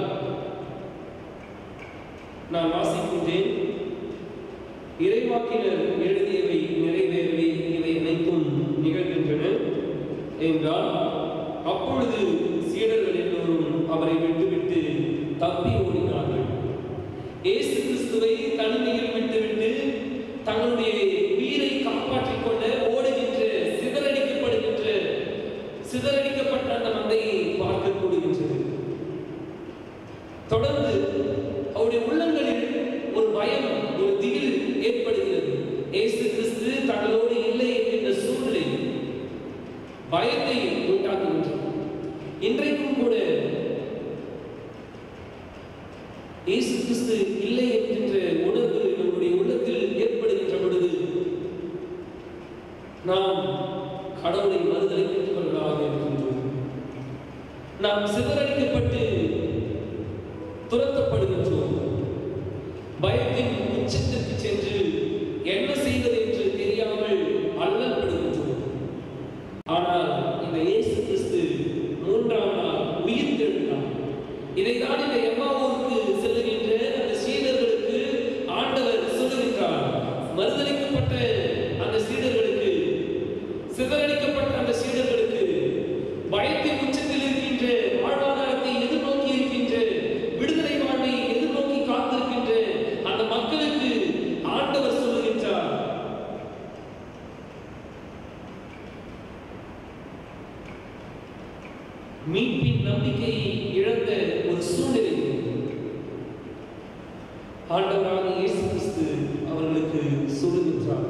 நான் வாசிக்கின்றேன், இறைவாக்கினர் எழுதியவை நிறைவேறவே இவை அனைத்தும் நிகழ்கின்றன என்றால், அப்பொழுது சீடர்கள் எல்லோரும் அவரை விட்டுவிட்டு தப்பி ஓடினார்கள். இயேசு கிறிஸ்துவை தனிமையில் விட்டுவிட்டு தங்களுடைய உயிரை காப்பாற்றிக் கொண்ட ஓடுகின்ற சிதறடிக்கப்படுகின்ற சிதறடிக்கப்பட்ட அந்த மந்தையை பார்க்க கூடுகின்றது. தொடர்ந்து அவருடைய உள்ளங்களில் ஒரு பயம், ஒரு திகில் ஏற்படுகிறது. இயேசு கிறிஸ்து தங்களோடு இல்லை என்கின்ற சூழ்நிலை பயத்தை உண்டாக்குகின்றது. இன்றைக்கும் கூட இயேசு கிறிஸ்து இல்லை என்கின்ற உணர்வு நம்முடைய உள்ளத்தில் ஏற்படுகின்ற பொழுது நாம் கடவுளை மறுதலிக்கின்றவர்களாக இருக்கின்றோம். நாம் சிதறடிக்கப்பட்டு துரத்தப்படுகின்றோம். பயத்தின் உச்சத்திற்கு சென்று என்ன செய்வது என்று தெரியாமல் அல்லல்படுகின்றோம். ஆனால் இந்த இயேசு கிறிஸ்து மூன்றாம் நாள் உயிர் தெழுந்தார். இதைதான் இந்த எம்மாவூருக்கு செல்லுகின்ற அந்த சீடர்களுக்கு ஆண்டவர் சொல்லுகின்றார். மறுதலிக்கப்பட்ட அந்த சீடர்களுக்கு, சிதறடிக்கப்பட்ட அந்த சீடர்களுக்கு, பயத்தின் உச்சத்தில் இருக்கின்ற வாழ்வாதாரத்தை எதிர்நோக்கி இருக்கின்ற விடுதலை வாழ்வை எதிர்நோக்கி காத்திருக்கின்ற அந்த மக்களுக்கு ஆண்டவர் சொல்லுகின்றார், மீட்பின் நம்பிக்கையை இழந்த ஒரு சூழ்நிலை ஆண்டவராக இயேசு கிறிஸ்து அவர்களுக்கு சொல்லுகின்றார்.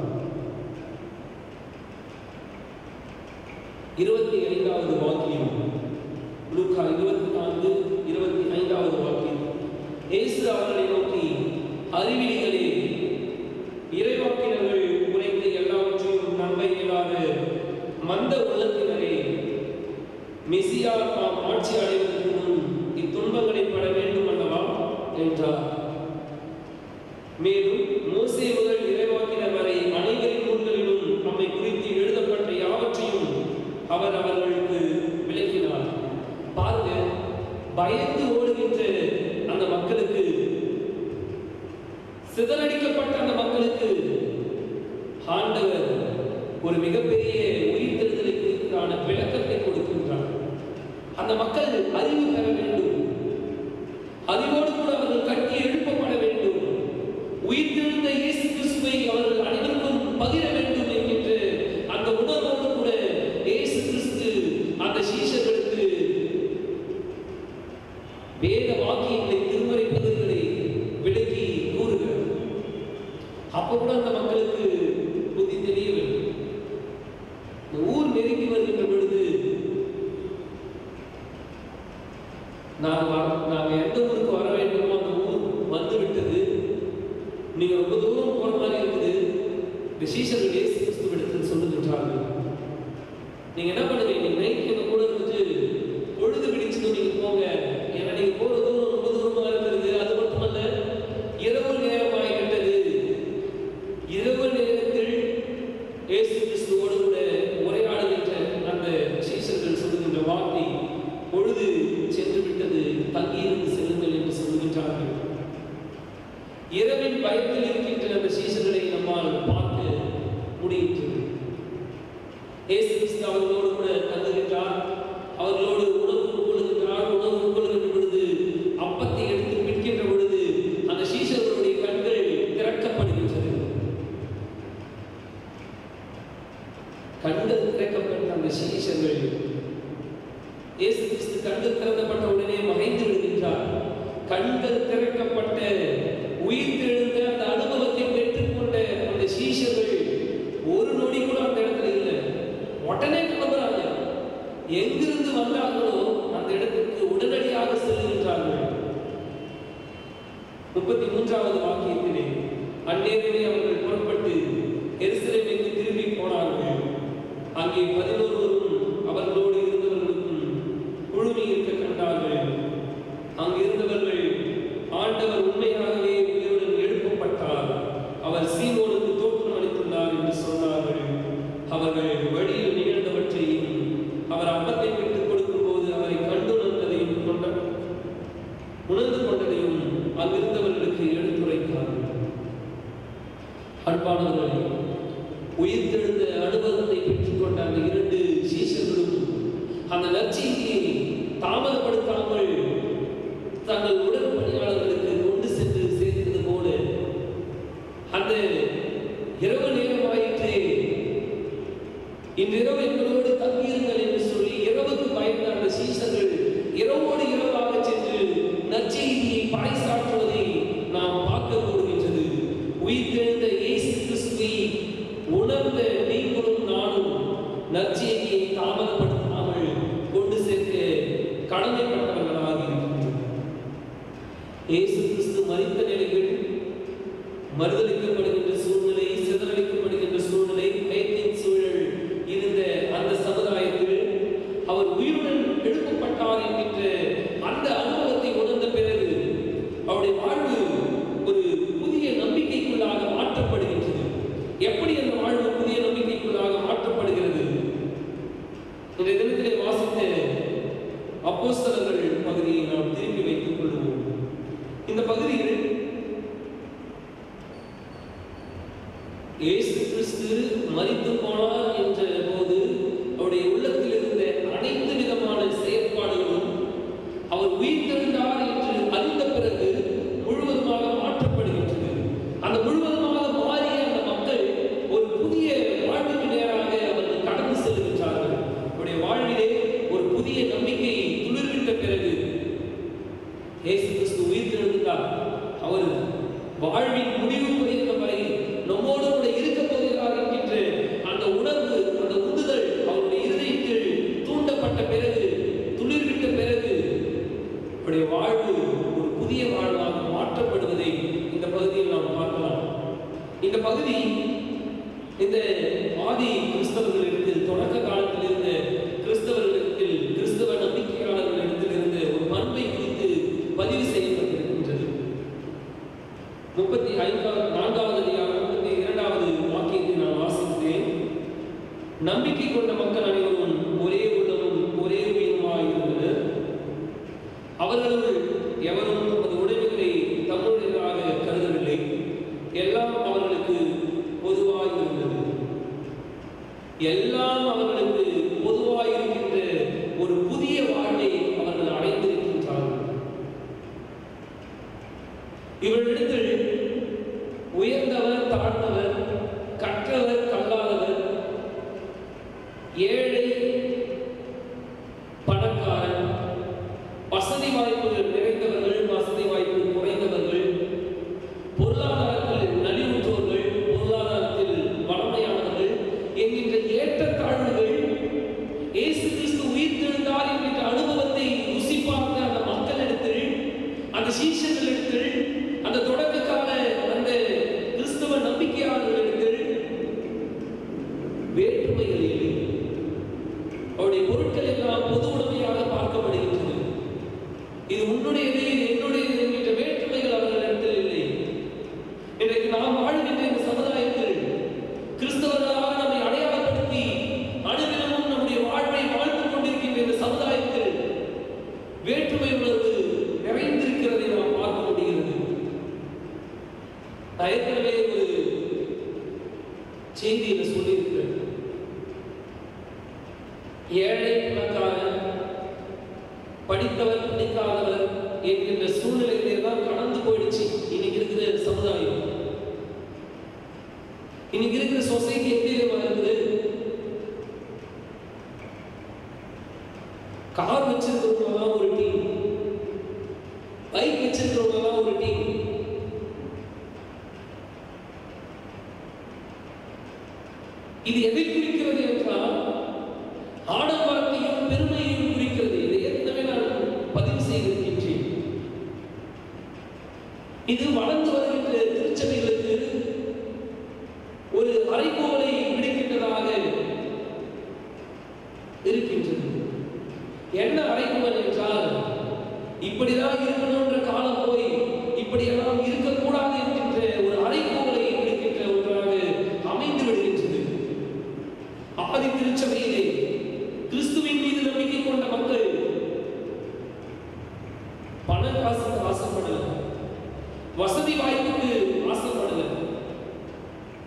இருபத்தி ஐந்தாவது வாக்கியம், லூக்கா இருபத்தி நான்கு இருபத்தி ஐந்தாவது வாக்கியம். இயேசு அவர்களை நோக்கி, அறிவிலிகளே, இறைவாக்கினர்கள் உரைத்த எல்லாவற்றையும் நம்ப இயலாத மந்த உள்ளத்தினரே, மெசியா நாம் ஆட்சி அடைவதற்கு முன் இத்துன்பங்களை பட வேண்டும் அல்லவா என்றார். மேலும் மோசே முதல் இறைவாக்கினர் வரை அனைவரின் நூல்களிலும் நம்மை குறித்து எழுதப்பட்ட யாவற்றையும் அவர் அவர்களுக்கு விளக்கினார். பாருங்க, பயந்து ஓடுகின்ற அந்த மக்களுக்கு, சிதறடிக்கப்பட்ட அந்த மக்களுக்கு ஆண்டவர் ஒரு மிகப்பெரிய உயிர்த்தெழுதலை குறித்தான விளக்கத்தை கொடுக்கின்றார். அந்த மக்கள் அறிவு பெற வேண்டும், அறிவோடு கூட அவர்கள் கட்டி எழுப்பப்பட வேண்டும், உயிர்த்தெழுந்த இயேசு கிறிஸ்துவை அவர்கள் அனைவருக்கும் பகிர வேண்டும் என்கின்ற அந்த உணர்வோடு கூட இயேசு கிறிஸ்து அந்த சீஷர்களுக்கு வேத வாக்கியங்களை, திருமறை பகுதிகளை விளக்கி கூறுகிறார். அப்ப கூட அந்த மக்களுக்கு புத்தி தெரியவில்லை. இந்த ஊர் நெருங்கி வருகின்ற பொழுது நாங்கள் எந்த ஊருக்கு வர வேண்டுமோ அந்த ஊர் வந்து விட்டது, நீங்க ரொம்ப தூரம் போற மாதிரி இருக்குது. இந்த சீஷர்கள் இயேசு கிறிஸ்துவிடத்தில் சொல்லுகின்றார்கள், நீங்க என்ன பண்ணுங்க, நீங்க நைட் எங்க கூட இருந்துட்டு பொழுது பிடிச்சதும் நீங்க போங்க. ஏன்னா நீங்க போற தூரம் ரொம்ப தூரமா இருக்கிறது. அது மட்டுமல்ல, இரவு நேரமாய் விட்டது. இரவு நேரத்தில் இயேசு கிறிஸ்துவோடு கூட உரையாடுகின்ற அந்த சீஷர்கள் சொல்லுகின்ற வார்த்தை, பொழுது சென்று விட்டது, தங்கியிருந்து செல்லுங்கள் என்று சொல்லுகின்றார்கள். இரவின் பயத்தில் இருக்கின்ற அந்த சீஷர்களை நம்மால் பார்க்க முடிகின்றது. இயேசு கிறிஸ்து அவர்களோடு கூட தங்குகின்றார், அவர்களோடு உணவு உட்கொள்கின்றார். உணவு உட்கொள்கின்ற பொழுது அப்பத்தை எடுத்து பிடிக்கின்ற பொழுது அந்த சீஷர்களுடைய கண்கள் திறக்கப்படுகின்றது. கண்கள் திறக்கப்பட்ட அந்த சீஷர்கள் இயேசு கிறிஸ்து கண்கள் திறக்கப்பட்ட உடனே மறைந்து விடுகின்றார். கண்கள் திறக்கப்பட்ட உயிர்த்தெழுந்த அந்த அனுபவத்தை பெற்றுக்கொண்ட அந்த சீஷர்கள் ஒரு நொடி கூட அந்த இடத்துல இல்லை. உடனே கிளம்புறாங்க. எங்கிருந்து வந்தார்களோ அந்த இடத்திற்கு உடனடியாக செல்லுகின்றார்கள். முப்பத்தி மூன்றாவது வாக்கியத்திலே, அந்நேரமே அவர்கள் புறப்பட்டு எருசலேமுக்கு திரும்பி போனார்கள். அங்கே பதினோருவரும் அவர்களோடு இருந்தவர்களுக்கும் குழுமி இருக்க கண்டார்கள். அங்கு இருந்தவர்கள், ஆண்டவர் உண்மையாகவே உயிருடன் எழுப்பப்பட்டார், அவர் சீமோனுக்கு தோற்றம் அளித்துள்ளார் என்று சொன்னார்கள். அவர்கள் வழியில் நிகழ்ந்தவற்றையும் அவர் அப்பத்தை பெற்றுக் கொடுக்கும் போது அவரை கண்டுணர்ந்ததையும் கொண்ட உணர்ந்து கொண்டதையும் அங்கிருந்தவர்களுக்கு எடுத்துரைத்தார்கள். அன்பானவர்களே, உயிர்த்தெழுந்த அனுபவத்தை பெற்றுக்கொண்ட அந்த இரண்டு சீஷர்களும் அந்த நற்செய்தியை தாமதப்படுத்தாமல் தங்கள் உடன் பணியாளர்களுக்கு கொண்டு சென்று சேர்த்தது போல அந்த இரவு நேரமாயிற்று, இன்றிரவு எங்களோடு தங்கியிருங்கள் என்று சொல்லி இரவுக்கு பயந்த அந்த சீஷர்கள் இரவோடு இரவாக சென்று நற்செய்தியை பறைசாற்றுவதை நாம் பார்க்க கூடுகின்றது. உயிர்த்தெழுந்த இயேசு கிறிஸ்துவை உணர்ந்த நீங்களும் நானும் நற்செய்தியை தாமதப்படுத்தாமல் கொண்டு சேர்க்க கடமைப்பட்டவர்களாக இருக்கின்றோம். இயேசு கிறிஸ்து மரித்த நிலையில் மறுதளிக்கப்படுகின்ற சூழ்நிலை, சிதறடிக்கப்படுகின்ற சூழ்நிலை, கைத்தின் சூழல் இருந்த அந்த சமுதாயத்தில் அவர் உயிருடன் எழுப்பப்பட்டார் என்கின்ற அந்த அனுபவத்தை உணர்ந்த பிறகு அவருடைய வாழ்வு ஒரு புதிய நம்பிக்கைக்குள்ளாக மாற்றப்படுகின்றது. எப்படி அந்த வாழ்வு புதிய நம்பிக்கைக்குள்ளாக மாற்றப்படுகிறது? இன்றைய தினத்திலே வாசித்த அப்போஸ்தலர்கள் பகுதியை நாம் திரும்பி வைத்துக் கொள்வோம். இந்த பகுதியில் இயேசு கிறிஸ்து மரித்து போனார் என்ற போது அவருடைய உள்ளத்தில் இருந்த அனைத்து விதமான செயற்பாடுகளும் அவர் உயிர்த்தெழுந்தார் என்று அறிந்த பிறகு முழுவதுமாக மாற்றப்படுகின்றது. அந்த முழுவதுமாக மாறிய அந்த மக்கள் ஒரு புதிய வாழ்வுக்கு நேராக அவர்கள் கடந்து செல்கின்றார்கள். அவருடைய வாழ்விலே ஒரு புதிய நம்பிக்கை துளிர்விட்ட பிறகு இயேசு கிறிஸ்து உயிர்த்தெழுந்தார். அவர் வாழ்வின் முடிவு பரியந்த வரை நம்மோடு கூட இருக்க போகிறார் என்கின்ற அந்த உணர்வு, அந்த உந்துதல் அவருடைய இருதயத்தில் தூண்டப்பட்ட பிறகு, துளிர்விட்ட பிறகு அவருடைய வாழ்வு ஒரு புதிய வாழ்வாக மாற்றப்படுவதை இந்த பகுதியில் நாம் பார்க்கலாம். இந்த பகுதி இந்த ஆதி கிறிஸ்தவர்களிடத்தில், தொடக்க காலத்தில் இருந்த கிறிஸ்தவர்களிடத்தில், கிறிஸ்தவ நம்பிக்கையாளர்களிடத்தில் இருந்த ஒரு பண்பை குறித்து பதிவு செய்யப்பட்டிருக்கின்றது. முப்பத்தி ஐந்தாவது நான்காவது அதிகாரம் முப்பத்தி இரண்டாவது வாக்கியத்தை நான் வாசித்தேன். நம்பிக்கை கொண்ட மக்கள் அனைவரும் ஒரே உள்ளமும் ஒரே உயிருமாய் இருந்தனர். அவர்களுள் எவரும் தமது உடைமைகளை தம்முடையதாக கருதவில்லை. எல்லாம் அவர்களுக்கு பொதுவாய் இருந்தது. எல்லாம் அவர்களுக்கு பொதுவாய் இருக்கின்ற ஒரு புதிய வாழ்வை அவர்கள் அடைந்திருக்கின்றார்கள். இவர்களிடத்தில் உயர்ந்தவர், தாழ்ந்தவர், கற்றவர், கல்லாதவர், ஏழை, பணக்காரன், வசதி வாய்ப்புகள் நிறைந்தவர்கள், வசதி வாய்ப்பு குறைந்தவர்கள், பொருளாதாரத்தில் நலிவுற்றோர்கள், பொருளாதாரத்தில் வளமையானவர்கள் என்கின்ற ஏற்றத்தாழ்வுகள் இயேசு கிறிஸ்து உயிர்த்தெழுந்தார் என்கின்ற அனுபவத்தை ருசி பார்த்த அந்த மக்களிடத்தில், அந்த சீஷர்களிடத்தில், அந்த தொடக்க கால அந்த கிறிஸ்தவ நம்பிக்கையாளர்களிடத்தில் வேற்றுமைகள் இல்லை. அவருடைய பொருட்கள் எல்லாம் பொது உடைமையாக பார்க்கப்படுகின்றது. இது உன்னுடையது, இது என்னுடையது என்கின்ற வேற்றுமைகள் அவர்களிடத்தில் இல்லை. இன்றைக்கு நாம் வாழ்கின்ற இந்த சமுதாயத்தில் கிறிஸ்தவர்களாக நம்மை அடையாளப்படுத்தி அனுதினமும் நம்முடைய வாழ்வை வாழ்த்துக் கொண்டிருக்கின்ற இந்த சமுதாயத்தில் வேற்றுமை உணர்வு நிறைந்திருக்கிறதை நாம் பார்க்க முடிகிறது. நான் ஏற்கனவே ஒரு செய்தியில் சொல்லியிருக்கிறேன். ஏழை, பணக்காரன், படித்தவர், படிக்காதவர் என்கின்ற சூழ்நிலையிலே தான் கடந்து போயிடுச்சு இன்னைக்கு இருக்கிற சமுதாயம். இன்னைக்கு இருக்கிற சொசைட்டி எப்படி வருது? கார் வச்சிருக்கிறவங்க ஒரு டீம், பைக் வச்சிருக்கிறவங்க ஒரு டீம். இது எதை குறிக்கிறது என்றால் ஆடம்பரத்தையும் பெருமையையும் குறிக்கிறது. இதை ஏற்கனவே நான் பதிவு செய்திருக்கின்றேன். இது வளர்ந்து வருகின்ற திருச்சபைகளுக்கு ஒரு அறைகோலை விடுக்கின்றதாக இருக்கின்றது. என்ன அறைகோல் என்றால், இப்படிதான் இருக்கணும்ன்ற காலம் போய் இப்படியெல்லாம் இருக்கக்கூடாது என்கின்ற ஒரு அறைகோலை விடுக்கின்ற ஒன்றாக அமைந்து விடுகின்றது. ஆதி திருச்சபையிலே கிறிஸ்துவின் மீது நம்பிக்கை கொண்ட மக்கள் பண காசுக்கு ஆசைப்படல, வசதி வாய்ப்புக்கு ஆசைப்படல.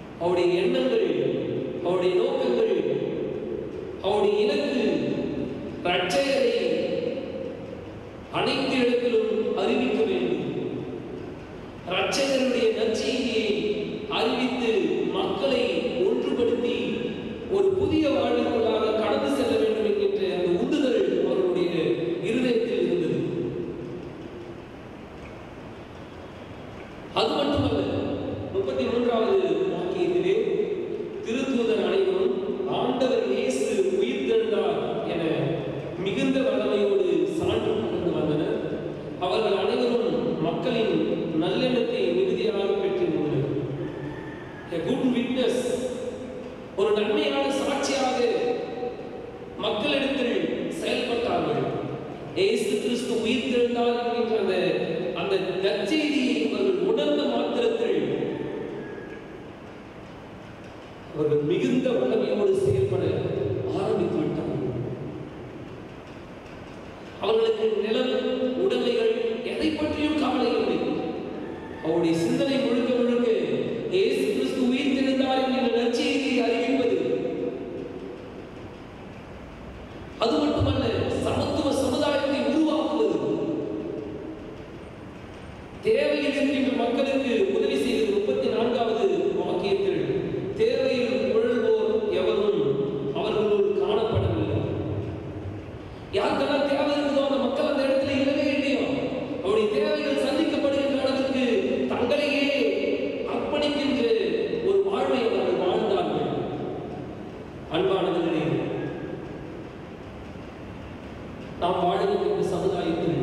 அவருடைய எண்ணங்கள், அவருடைய நோக்கங்கள், அவருடைய இலக்கு இரட்சகரை அனைத்து இடத்திலும் அறிவிக்க வேண்டும். இரட்சகருடைய நற்செய்தியை அறிவித்து மக்களை ஒன்றுபடுத்தி ஒரு புதிய வாழ்வுக்குள்ளாக கடந்து செல்ல வேண்டும் என்கின்ற அந்த உந்துதல் அவர்களுடைய இருதயத்தில் இருந்தது. அது மட்டுமல்ல, முப்பத்தி மூன்றாவது வாக்கியத்திலே திருத்தூதர் அனைவரும் ஆண்டவர் இயேசு உயிர்த்தெழுந்தார் என மிகுந்த வல்லமையோடு சான்று பகிர்ந்து வந்தனர். அவர்கள் அனைவரும் மக்களின் நல்லெண்ணத்தை மிகுதியாக பெற்றிருந்தனர். A good witness, ஒரு நன்மையான சாட்சியாக மக்களிடத்தில் செயல்பட்டார்கள். இயேசு கிறிஸ்து உயிர்த்தெழுந்தார் என்கின்ற அந்த அந்த நற்செய்தியை அவர்கள் உணர்ந்த மாத்திரத்தில் அவர்கள் மிகுந்த வல்லமையோடு செயல்பட ஆரம்பித்து விட்டார்கள். அவர்களுக்கு நிலம், உடைமைகள் எதை பற்றியும் கவலை இல்லை. அவருடைய சிந்தனை முழுக்க முழுக்க இயேசு கிறிஸ்து உயிர்த்தெழுந்தார் என்கிற நற்செய்தியை அறிவிப்பது. அது மட்டுமல்ல, சமத்துவ சமுதாயத்தை உருவாக்குவது, தேவையில் இருக்கின்ற மக்களுக்கு உதவி செய்வது. முப்பத்தி நான்காவது வாக்கியத்தில் தேவையில் உழல்வோர் எவரும் அவர்களோடு காணப்படவில்லை. யாருக்கெல்லாம் தேவை இருக்குதோ அந்த மக்கள் அந்த இடத்துல இல்லவே இல்லையோ, அவருடைய தேவைகள் சந்திக்கப்படுகின்ற அளவுக்கு தங்களையே அர்ப்பணிக்கின்ற ஒரு வாழ்வை அவர்கள் வாழ்ந்தார்கள். அன்பானவர்களே, நாம் வாழுகின்ற சமுதாயத்தில்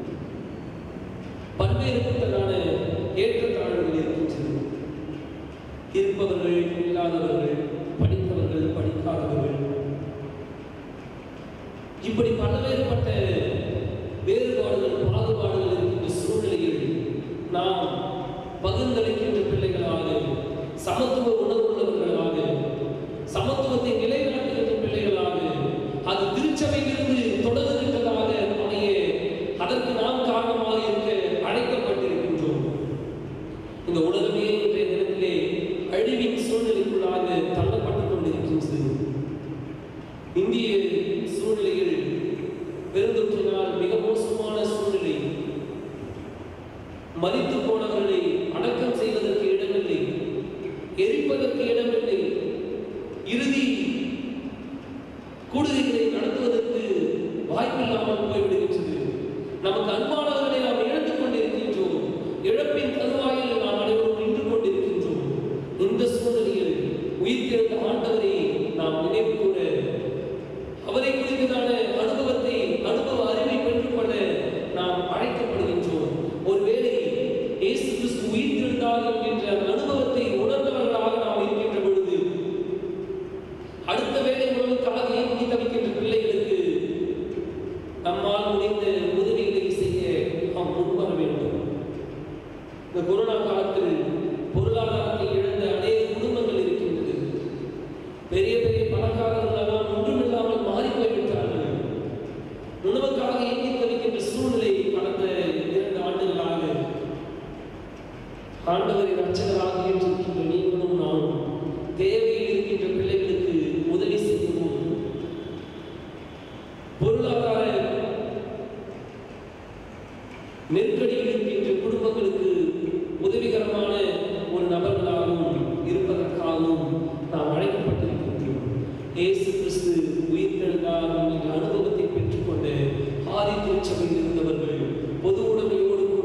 பல்வேறு கூட்டலான ஏற்றத்தாழ்வுகள் இருக்கின்றது. இருப்பவர்கள், இல்லாதவர்கள், படித்தவர்கள், படிக்காதவர்கள், இப்படி பல்வேறுபட்ட வேறுபாடுகள், பாகுபாடுகள் இருக்கின்ற சூழ்நிலையில் நாம் பகிர்ந்தளிக்கின்ற பிள்ளைகளாக, சமத்துவ உணர்வுள்ளவர்களாக, சமத்துவத்தை நிலைநாட்டுகின்ற பிள்ளைகளாக, அது திருச்சபையிலிருந்து தொடர்கின்றதாக அமைய அதற்கு நாம் காரணமாக இருக்க அழைக்கப்பட்டிருக்கின்றோம். இந்த உலகமே இன்றைய தினத்திலே அழிவின் சூழ்நிலைக்குள்ளாக தள்ளப்பட்டுக் கொண்டிருக்கின்றது. இந்திய சூழ்நிலையில் பெருந்தொற்றினால் மிக மோசமான சூழ்நிலை. மரித்து போனவர்களை அடக்கம் செய்வதற்கு இடமில்லை, எரிப்பதற்கு இடமில்லை, இறுதி கூடுகைகளை நடத்துவதற்கு வாய்ப்பில்லாமல் போய்விடுகின்றது. நமக்கு அன்பானவர்களை நாம் இழந்துக் கொண்டிருக்கின்றோம். இழப்பின் தருவாயில் நாம் அனைவரும் நின்று கொண்டிருக்கின்றோம். இந்த சூழ்நிலையில் உயிர்த்தெழுந்த ஆண்டவரை நாம் நினைவு கூற, அவரை குறித்ததான அனுபவத்தை, அனுபவ அறிவை பெற்றுக்கொள்ள நாம் அழைக்கப்படுகின்றோம். ஒருவேளை இயேசு கிறிஸ்து உயிர்த்தெழுந்தார் என்கின்ற அனுபவத்தை உணர்ந்தவர்களாக நாம் இருக்கின்ற பொழுது, அடுத்த வேலை உணவுக்காக ஏங்கி தவிக்கின்ற பிள்ளைகளுக்கு நம்மால் முடிந்த உதவிகளை செய்ய நாம் முன்வர வேண்டும். இந்த கொரோனா காலத்தில் பொருளாதாரத்தை இழந்த அநேக குடும்பங்கள் இருக்கின்றது. பெரிய பெரிய பணக்காரர்கள் எல்லாம் ஒன்றுமில்லாமல் மாறி போய்விட்டார்கள். உணவுக்காக ஏங்கி தவிக்கின்ற சூழ்நிலை கடந்த இரண்டு ஆண்டுகளாக ஆண்டவரை இரட்சகராக ஏற்றிருக்கின்ற நீங்களும் நானும் தேவையில் இருக்கின்ற பிள்ளைகளுக்கு உதவி செய்யவும், பொருளாதார நெருக்கடியில் இருக்கின்ற குடும்பங்களுக்கு உதவிகரமான ஒரு நபர்களாகவும் இருப்பதற்காகவும் நாம் அழைக்கப்பட்டிருக்கின்றோம். இயேசு கிறிஸ்து உயிர்த்தெழுந்தார் என்ற அனுபவத்தை பெற்றுக்கொண்டு ஆதி திருச்சபையில் இருந்தவர்கள் பொது உடைமையோடு கூட,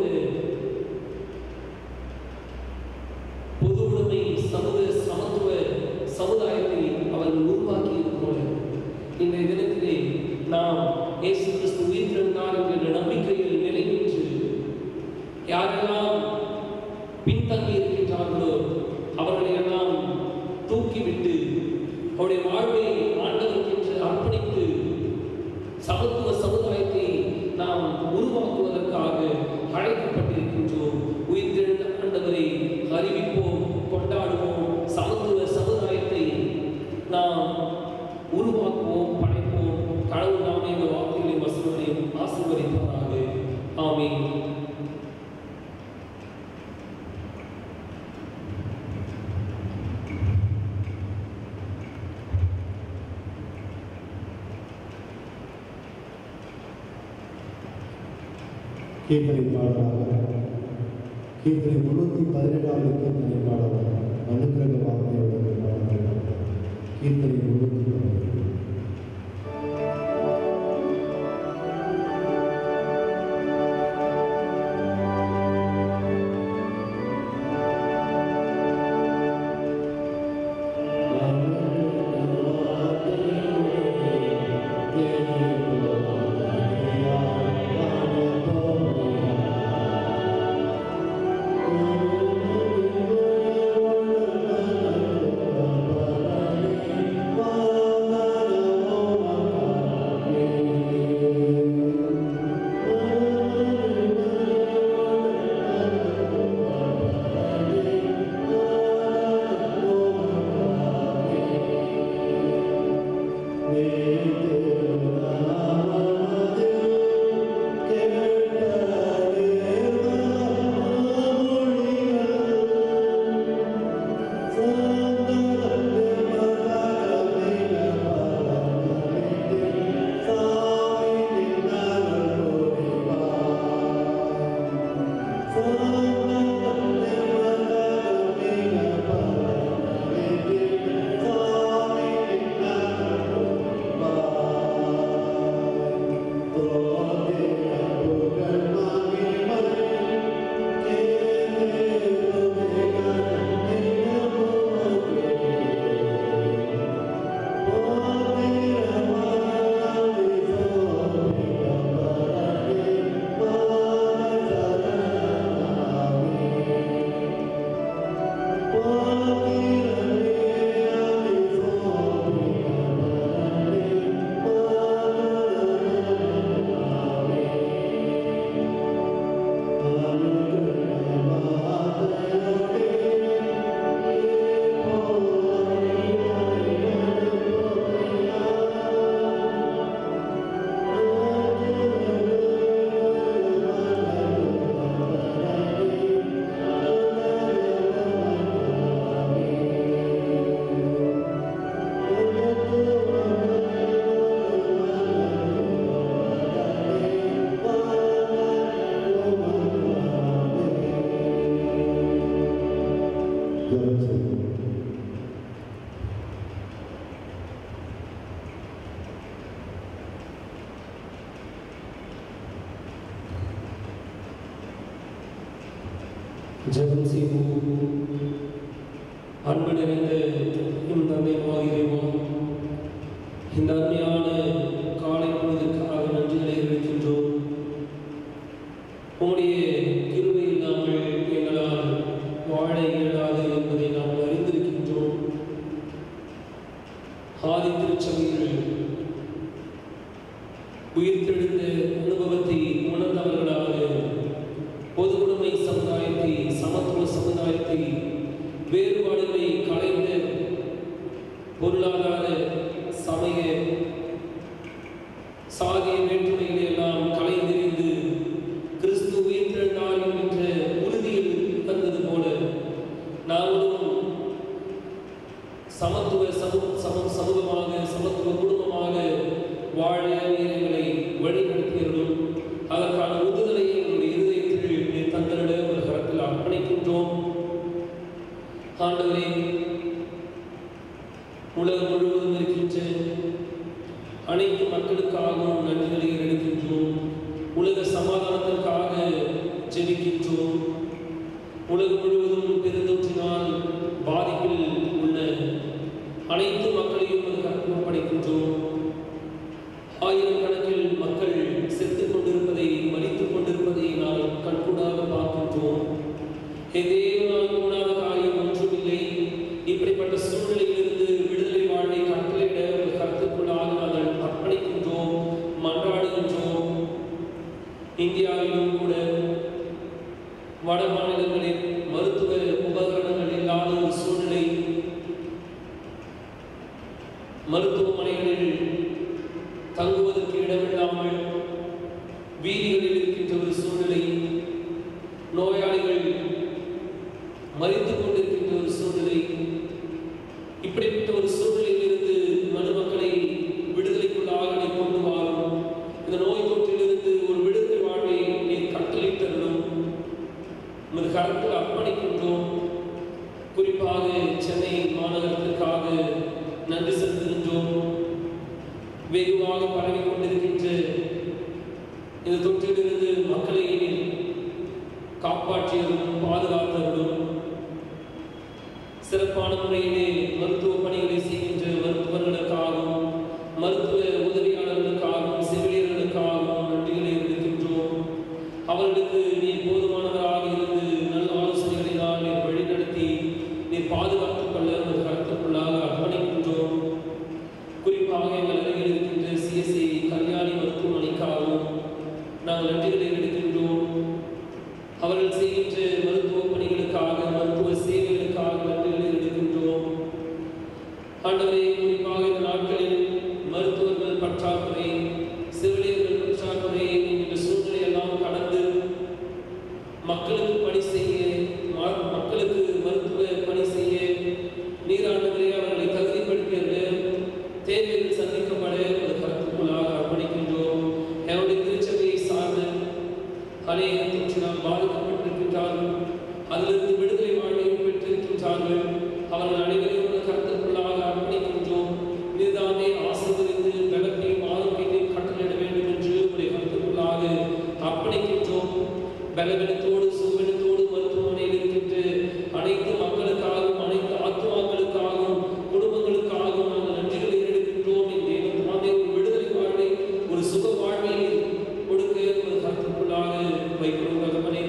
பொது உடைமை சமூக சமத்துவ சமுதாயத்தை அவர்கள் உருவாக்கியது போல இன்றைய தினத்திலே நாம் இயேசு கிறிஸ்து உயிர்த்தெழுந்தார் என்ற நம்பிக்கையில் நிலை நின்று யாரெல்லாம் பின்தங்கி இருக்கின்றார்களோ அவர்களை எல்லாம் தூக்கிவிட்டு அவருடைய வாழ்வை ஆண்டவருக்கென்று அர்ப்பணித்து சமத்துவ சமுதாயத்தை நாம் உருவாக்குவதற்காக அழைக்கப்பட்டிருக்கின்றோம். உயிர்த்தெழுந்த ஆண்டவரை அறிவிப்போம், கொண்டாடுவோம். சமத்துவ சமுதாயத்தை நாம் உருவாக்குவோம், படைப்போம். கடவுள் நாமே இந்த வார்த்தைகளையும் வசனங்களையும் ஆசீர்வதிப்பாராக. ஆமென். கீர்த்தனை பாடலாக கீர்த்தனை முன்னூற்றி பதினேழாவது கீர்த்தனை பாடலாக அனுக்கிரக வார்த்தையோட பாடலாக கீர்த்தனை முன்னூற்றி பதினேழு. ஜெபம் செய்வோம். அன்பு நிறைந்த எம் தந்தையாக இறைவன், இந்த அருமையான காலை பொழுதுக்காக நன்றிகளை இருக்கின்றோம். உம்முடைய கிருபை இல்லாமல் எங்களால் வாழ இயலாது என்பதை நாம் அறிந்திருக்கின்றோம். ஆதி திருச்சபையில் உயிர்த்தெழுந்த அனுபவத்தை உணர்ந்தவர்களாக பொதுவுடைமை சமுதாயத்தை, சமத்துவ சமுதாயத்தை, வேறுபாடுகளை களைந்த பொருளாதார, சமய, சாதிய வேற்றுமைகளை எல்லாம் களைந்தெறிந்து கிறிஸ்து உயிர்த்தெழுந்தார் என்ற உறுதியில் வந்தது போல நாமும் சமத்துவ சமூக சம சமூகமாக சமத்துவ குடும்பமாக வாழ எங்களை வழிநடத்தியவர்களும் அதற்கான உறுதுணையை எங்களுடைய இருதயத்தில் தங்களிட ஒரு கரத்தில் அர்ப்பணிக்கின்றோம். ஆண்டவரே, உலகம் முழுவதும் இருக்கின்ற அனைத்து மக்களுக்காகவும் நன்றிகளை எடுக்கின்றோம். உலக சமாதானத்திற்காக ஜெபிக்கின்றோம். உலகம் முழுவதும் பெருந்தொற்றினால் பாதிப்பில் உள்ள அனைத்து மக்களையும் ஒப்படைக்கின்றோம். ஆயிரக்கணக்கில் மக்கள் செத்துக் கொண்டிருப்பதை, மறித்துக் கொண்டிருப்பதை நாம் கண்கூடாக பார்க்கின்றோம். எதேனும் கூடாத காரியம் ஒன்றுமில்லை. இப்படிப்பட்ட சூழ்நிலையிலிருந்து விடுதலை வாழ்வை கட்டளையிட ஒரு கருத்துக்குள்ளாக நாங்கள் அர்ப்பணிக்கின்றோம், மன்றாடுகின்றோம். இந்தியாவிலும் கூட வட மாநிலங்களில் மருத்துவ உபகரணங்கள் இல்லாத ஒரு சூழ்நிலை, மருத்துவமனைகளில் தங்குவதற்கு இடமில்லாமல் வீதிகளில் இருக்கின்ற ஒரு சூழ்நிலை, நோயாளிகள் மரித்துக் கொண்டிருக்கின்ற ஒரு சூழ்நிலை. இப்படிப்பட்ட ஒரு சூழ்நிலையிலிருந்து மனுமக்களை விடுதலைக்குள்ளாக நீ கொண்டு வாரும். இந்த நோய் தொற்றிலிருந்து ஒரு விடுதலை வாழ்வை நீ கட்டளை வெகுவாக பரவி கொண்டிருக்கின்ற இந்த தொற்றிலிருந்து மக்களை காப்பாற்றியவர்களும் பாதுகாத்தவர்களும் சிறப்பான முறையிலே மருத்துவ பணிகளை செய்கின்ற மருத்துவர்களுக்காகவும் மருத்துவ உதவியாளர்களுக்காகவும் செவிலியர்களுக்காகவும் நன்றிகளை விடுக்கின்றோம். அவர்களுக்கு நீ போதுமானவராக இருந்து நல்ல ஆலோசனைகளினால் நீ வழிநடத்தி நீ பாதுகாத்துக் கொள்ள ஒரு கருத்துக்குள்ளாக அர்ப்பணிக்கின்றோம். குறிப்பாக எங்கள் அருகில் இருக்கின்ற சிஎஸ்ஐ கல்யாணி மருத்துவமனைக்காகவும் நாங்கள் நன்றிகளை விடுக்கின்றோம். அவர்கள் செய்கின்ற மருத்துவ பணிகளுக்காக மருத்துவ சேவைகளுக்காக நன்றிகளை விடுக்கின்றோம். ஆண்டவரே, குறிப்பாக இந்த நாட்களில் மருத்துவர்கள் பற்றாக்குறை, செவிலியர்கள் பற்றாக்குறை என்கின்ற சூழ்நிலை எல்லாம் கடந்து மக்களுக்கு பணி செய்ய மக்களுக்கு மருத்துவ பணி செய்ய நீராண்டவரே அவர்களை தகுதிப்படுத்திய தேவைகள் சந்திக்கப்பட ஒரு கருத்துக்குள்ளாக அர்ப்பணிக்கின்றோம். என்னுடைய திருச்சபையை சார்ந்து அநேக தொற்றினால் பாதிக்கப்பட்டிருக்கின்றார்கள். அதிலிருந்து விடுதலை வாழ்வையும் பெற்றிருக்கின்றார்கள். அவர்கள் அனைவரையும் ஒரு கருத்துக்குள்ளாக அர்ப்பணிக்கின்றோம். இதுதானே ஆசீர்வதித்து பலத்தையும் ஆரோக்கியத்தையும் கட்டளையிட வேண்டும் என்று ஒரு கருத்துக்குள்ளாக அர்ப்பணிக்கின்றோம். பலவீனத்தோடு சுகவீனத்தோடு மருத்துவமனையில் இருக்கின்ற அனைத்து மக்களுக்காகவும் அனைத்து ஆத்மாக்களுக்காகவும் குடும்பங்களுக்காகவும் நாங்கள் நன்றிகளை எடுக்கின்றோம். என் தேவன் தாமே ஒரு விடுதலை வாழ்வை ஒரு சுக வாழ்வை கொடுக்க ஒரு கருத்துக்குள்ளாக வைக்கிறோம். தகவனே,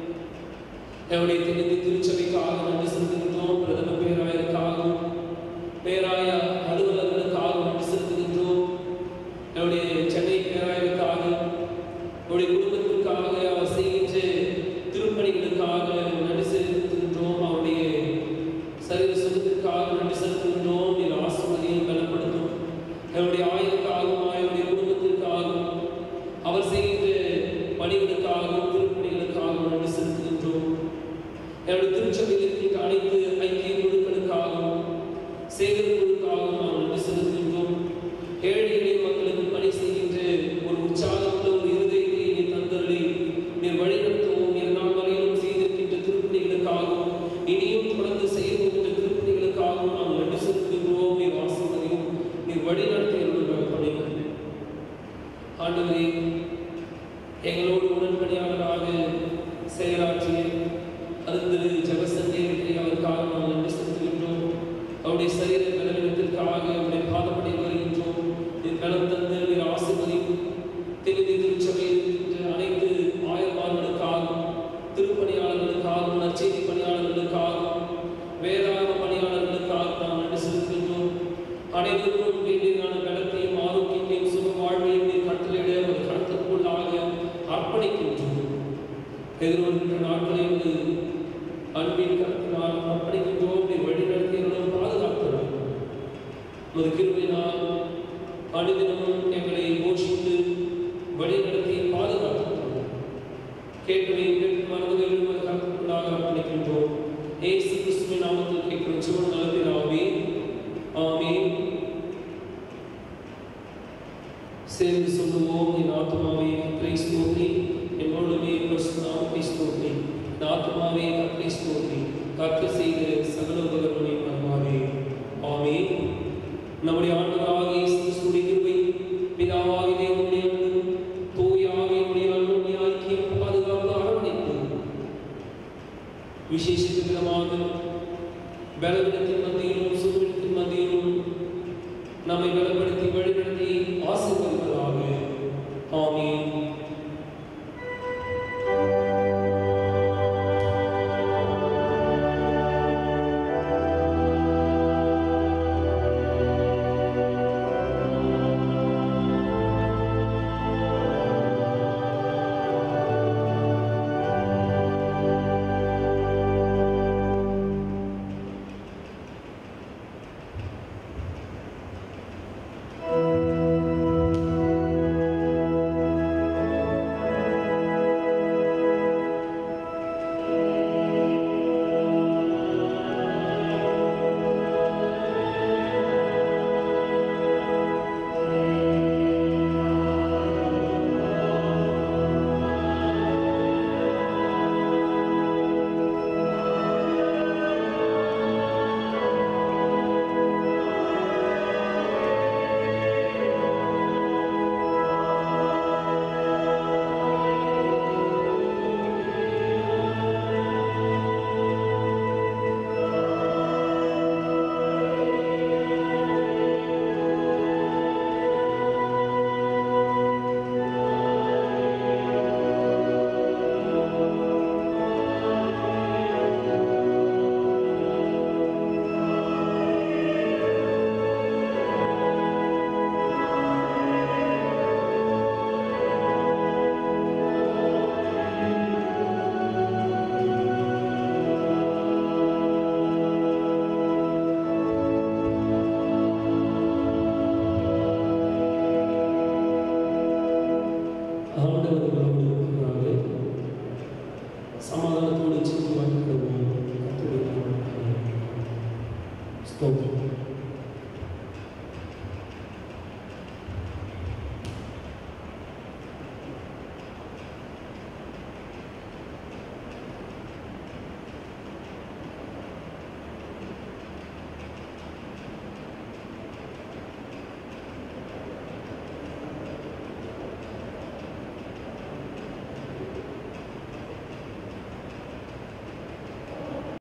என்னுடைய திரு திருச்சபைக்காக நன்றி செலுத்துகின்றோம். பிரதம பேராயருக்காகவும் பேராய அலுவலர்களுக்காக நன்றி செலுத்துகின்றோம். என்னுடைய சென்னை பேராயருக்காக என்னுடைய குடும்பத்திற்காக அவர் செய்கின்ற திருப்பணிகளுக்காக நன்றி செலுத்துகின்றோம். அவருடைய சரீர சுகத்திற்காக நன்றி செலுத்துகின்றோம். நீர் ஆசீர்வதியும் பலப்படுத்தும். என்னுடைய ஆயுளுக்காகவும் அவருடைய குடும்பத்திற்காகவும் அவர் செய்கின்ற பணிகளுக்காகவும் திருப்பணிகளுக்காகவும் நன்றி செலுத்துகின்றோம். என்னுடைய திருச்சபையில் இருக்கின்ற அனைத்து ஐக்கிய குழுக்களுக்காகவும் சேகர் குழுக்காகவும் நாம் நன்றி செலுத்துகின்றோம். ஏழை எளிய மக்களுக்கு பணி செய்கின்ற ஒரு உற்சாகமுள்ள ஒரு இருதயத்தை நீ தந்தருளி நீர் வழிநடத்தவும் இரண்டாம் வரையிலும் செய்திருக்கின்ற திருப்பணிகளுக்காகவும் இனியும் தொடர்ந்து செய்யப்படுகின்ற திருப்பணிகளுக்காகவும் நாம் நன்றி செலுத்துகின்றோம். நீர் ஆசீர்வதியும் நீர் வழிநடத்தியவர்களாக பணிகள் ஆண்டவரே, எங்களோடு உடன்படியாளராக செயலாற்றிய அருந்திரு ஜெபசஞ்சயத்தை அவருக்காக நாம் நன்றி செலுத்துகின்றோம். அவருடைய சரீர பலவீனத்திற்காக அவருடைய பாதப்படி வருகின்றோம். நீர் பலம் தந்து நீர் ஆசீர்வதியும். திருந்தி திருச்சபையில் இருக்கின்ற அனைத்து ஆயர்மார்களுக்காகவும் திருப்பணியாளர்களுக்காகவும் நற்செய்தி பணியாளர்களுக்காகவும் வேதாகம பணியாளர்களுக்காக நாம் நன்றி செலுத்துகின்றோம். அனைவருக்கும் வேண்டியதான பலத்தையும் ஆரோக்கியத்தையும் சுக வாழ்வையும் நீர் கட்டளையிட ஒரு கருத்துக்குள்ளாக அர்ப்பணிக்கின்றோம். எதிர்வருகின்ற நாட்களில் அன்பின் கருத்தினால் அர்ப்பணிக்கின்றோம். நீர் வழிநடத்தியவர்களும் பாதுகாக்கிறோம். ஒரு கிருபையினால் அனுதினமும் எங்களை போஷித்து வழிநடத்தி பாதுகாக்கிறோம். கேட்கவே மனதில் ஒரு கருத்துக்குள்ளாக அர்ப்பணிக்கின்றோம். ஏசு கிறிஸ்துவின் நாமத்தில் கேட்கிறோம் சிவன் நலத்தினாவே, ஆமென். சேர்ந்து சொல்லுவோம். என் ஆத்மாவே கர்த்தரை ஸ்தோத்திரி, என் முழுமே பரிசுத்த நாமத்தை ஸ்தோத்திரி. என் ஆத்மாவே கர்த்தரை ஸ்தோத்திரி, கர்த்தர் செய்த சகல உபகாரங்களை மறவாதே. ஆமென். நம்முடைய ஆண்டவராகிய இயேசு கிறிஸ்துவின் கிருபை, பிதாவாகிய தேவனுடைய அன்பு, தூய ஆவியினுடைய அன்புடைய ஐக்கியம், பாதுகாப்பு, அரவணைப்பு விசேஷித்த விதமாக பலவீனத்தின் மத்தியிலும் சுகவீனத்தின் மத்தியிலும் நம்மை பலப்படுத்தி வழிநடத்தி ஆசீர்வதிப்பதாக. ஆமென். Thank you. ஸ்தோத்திரம்.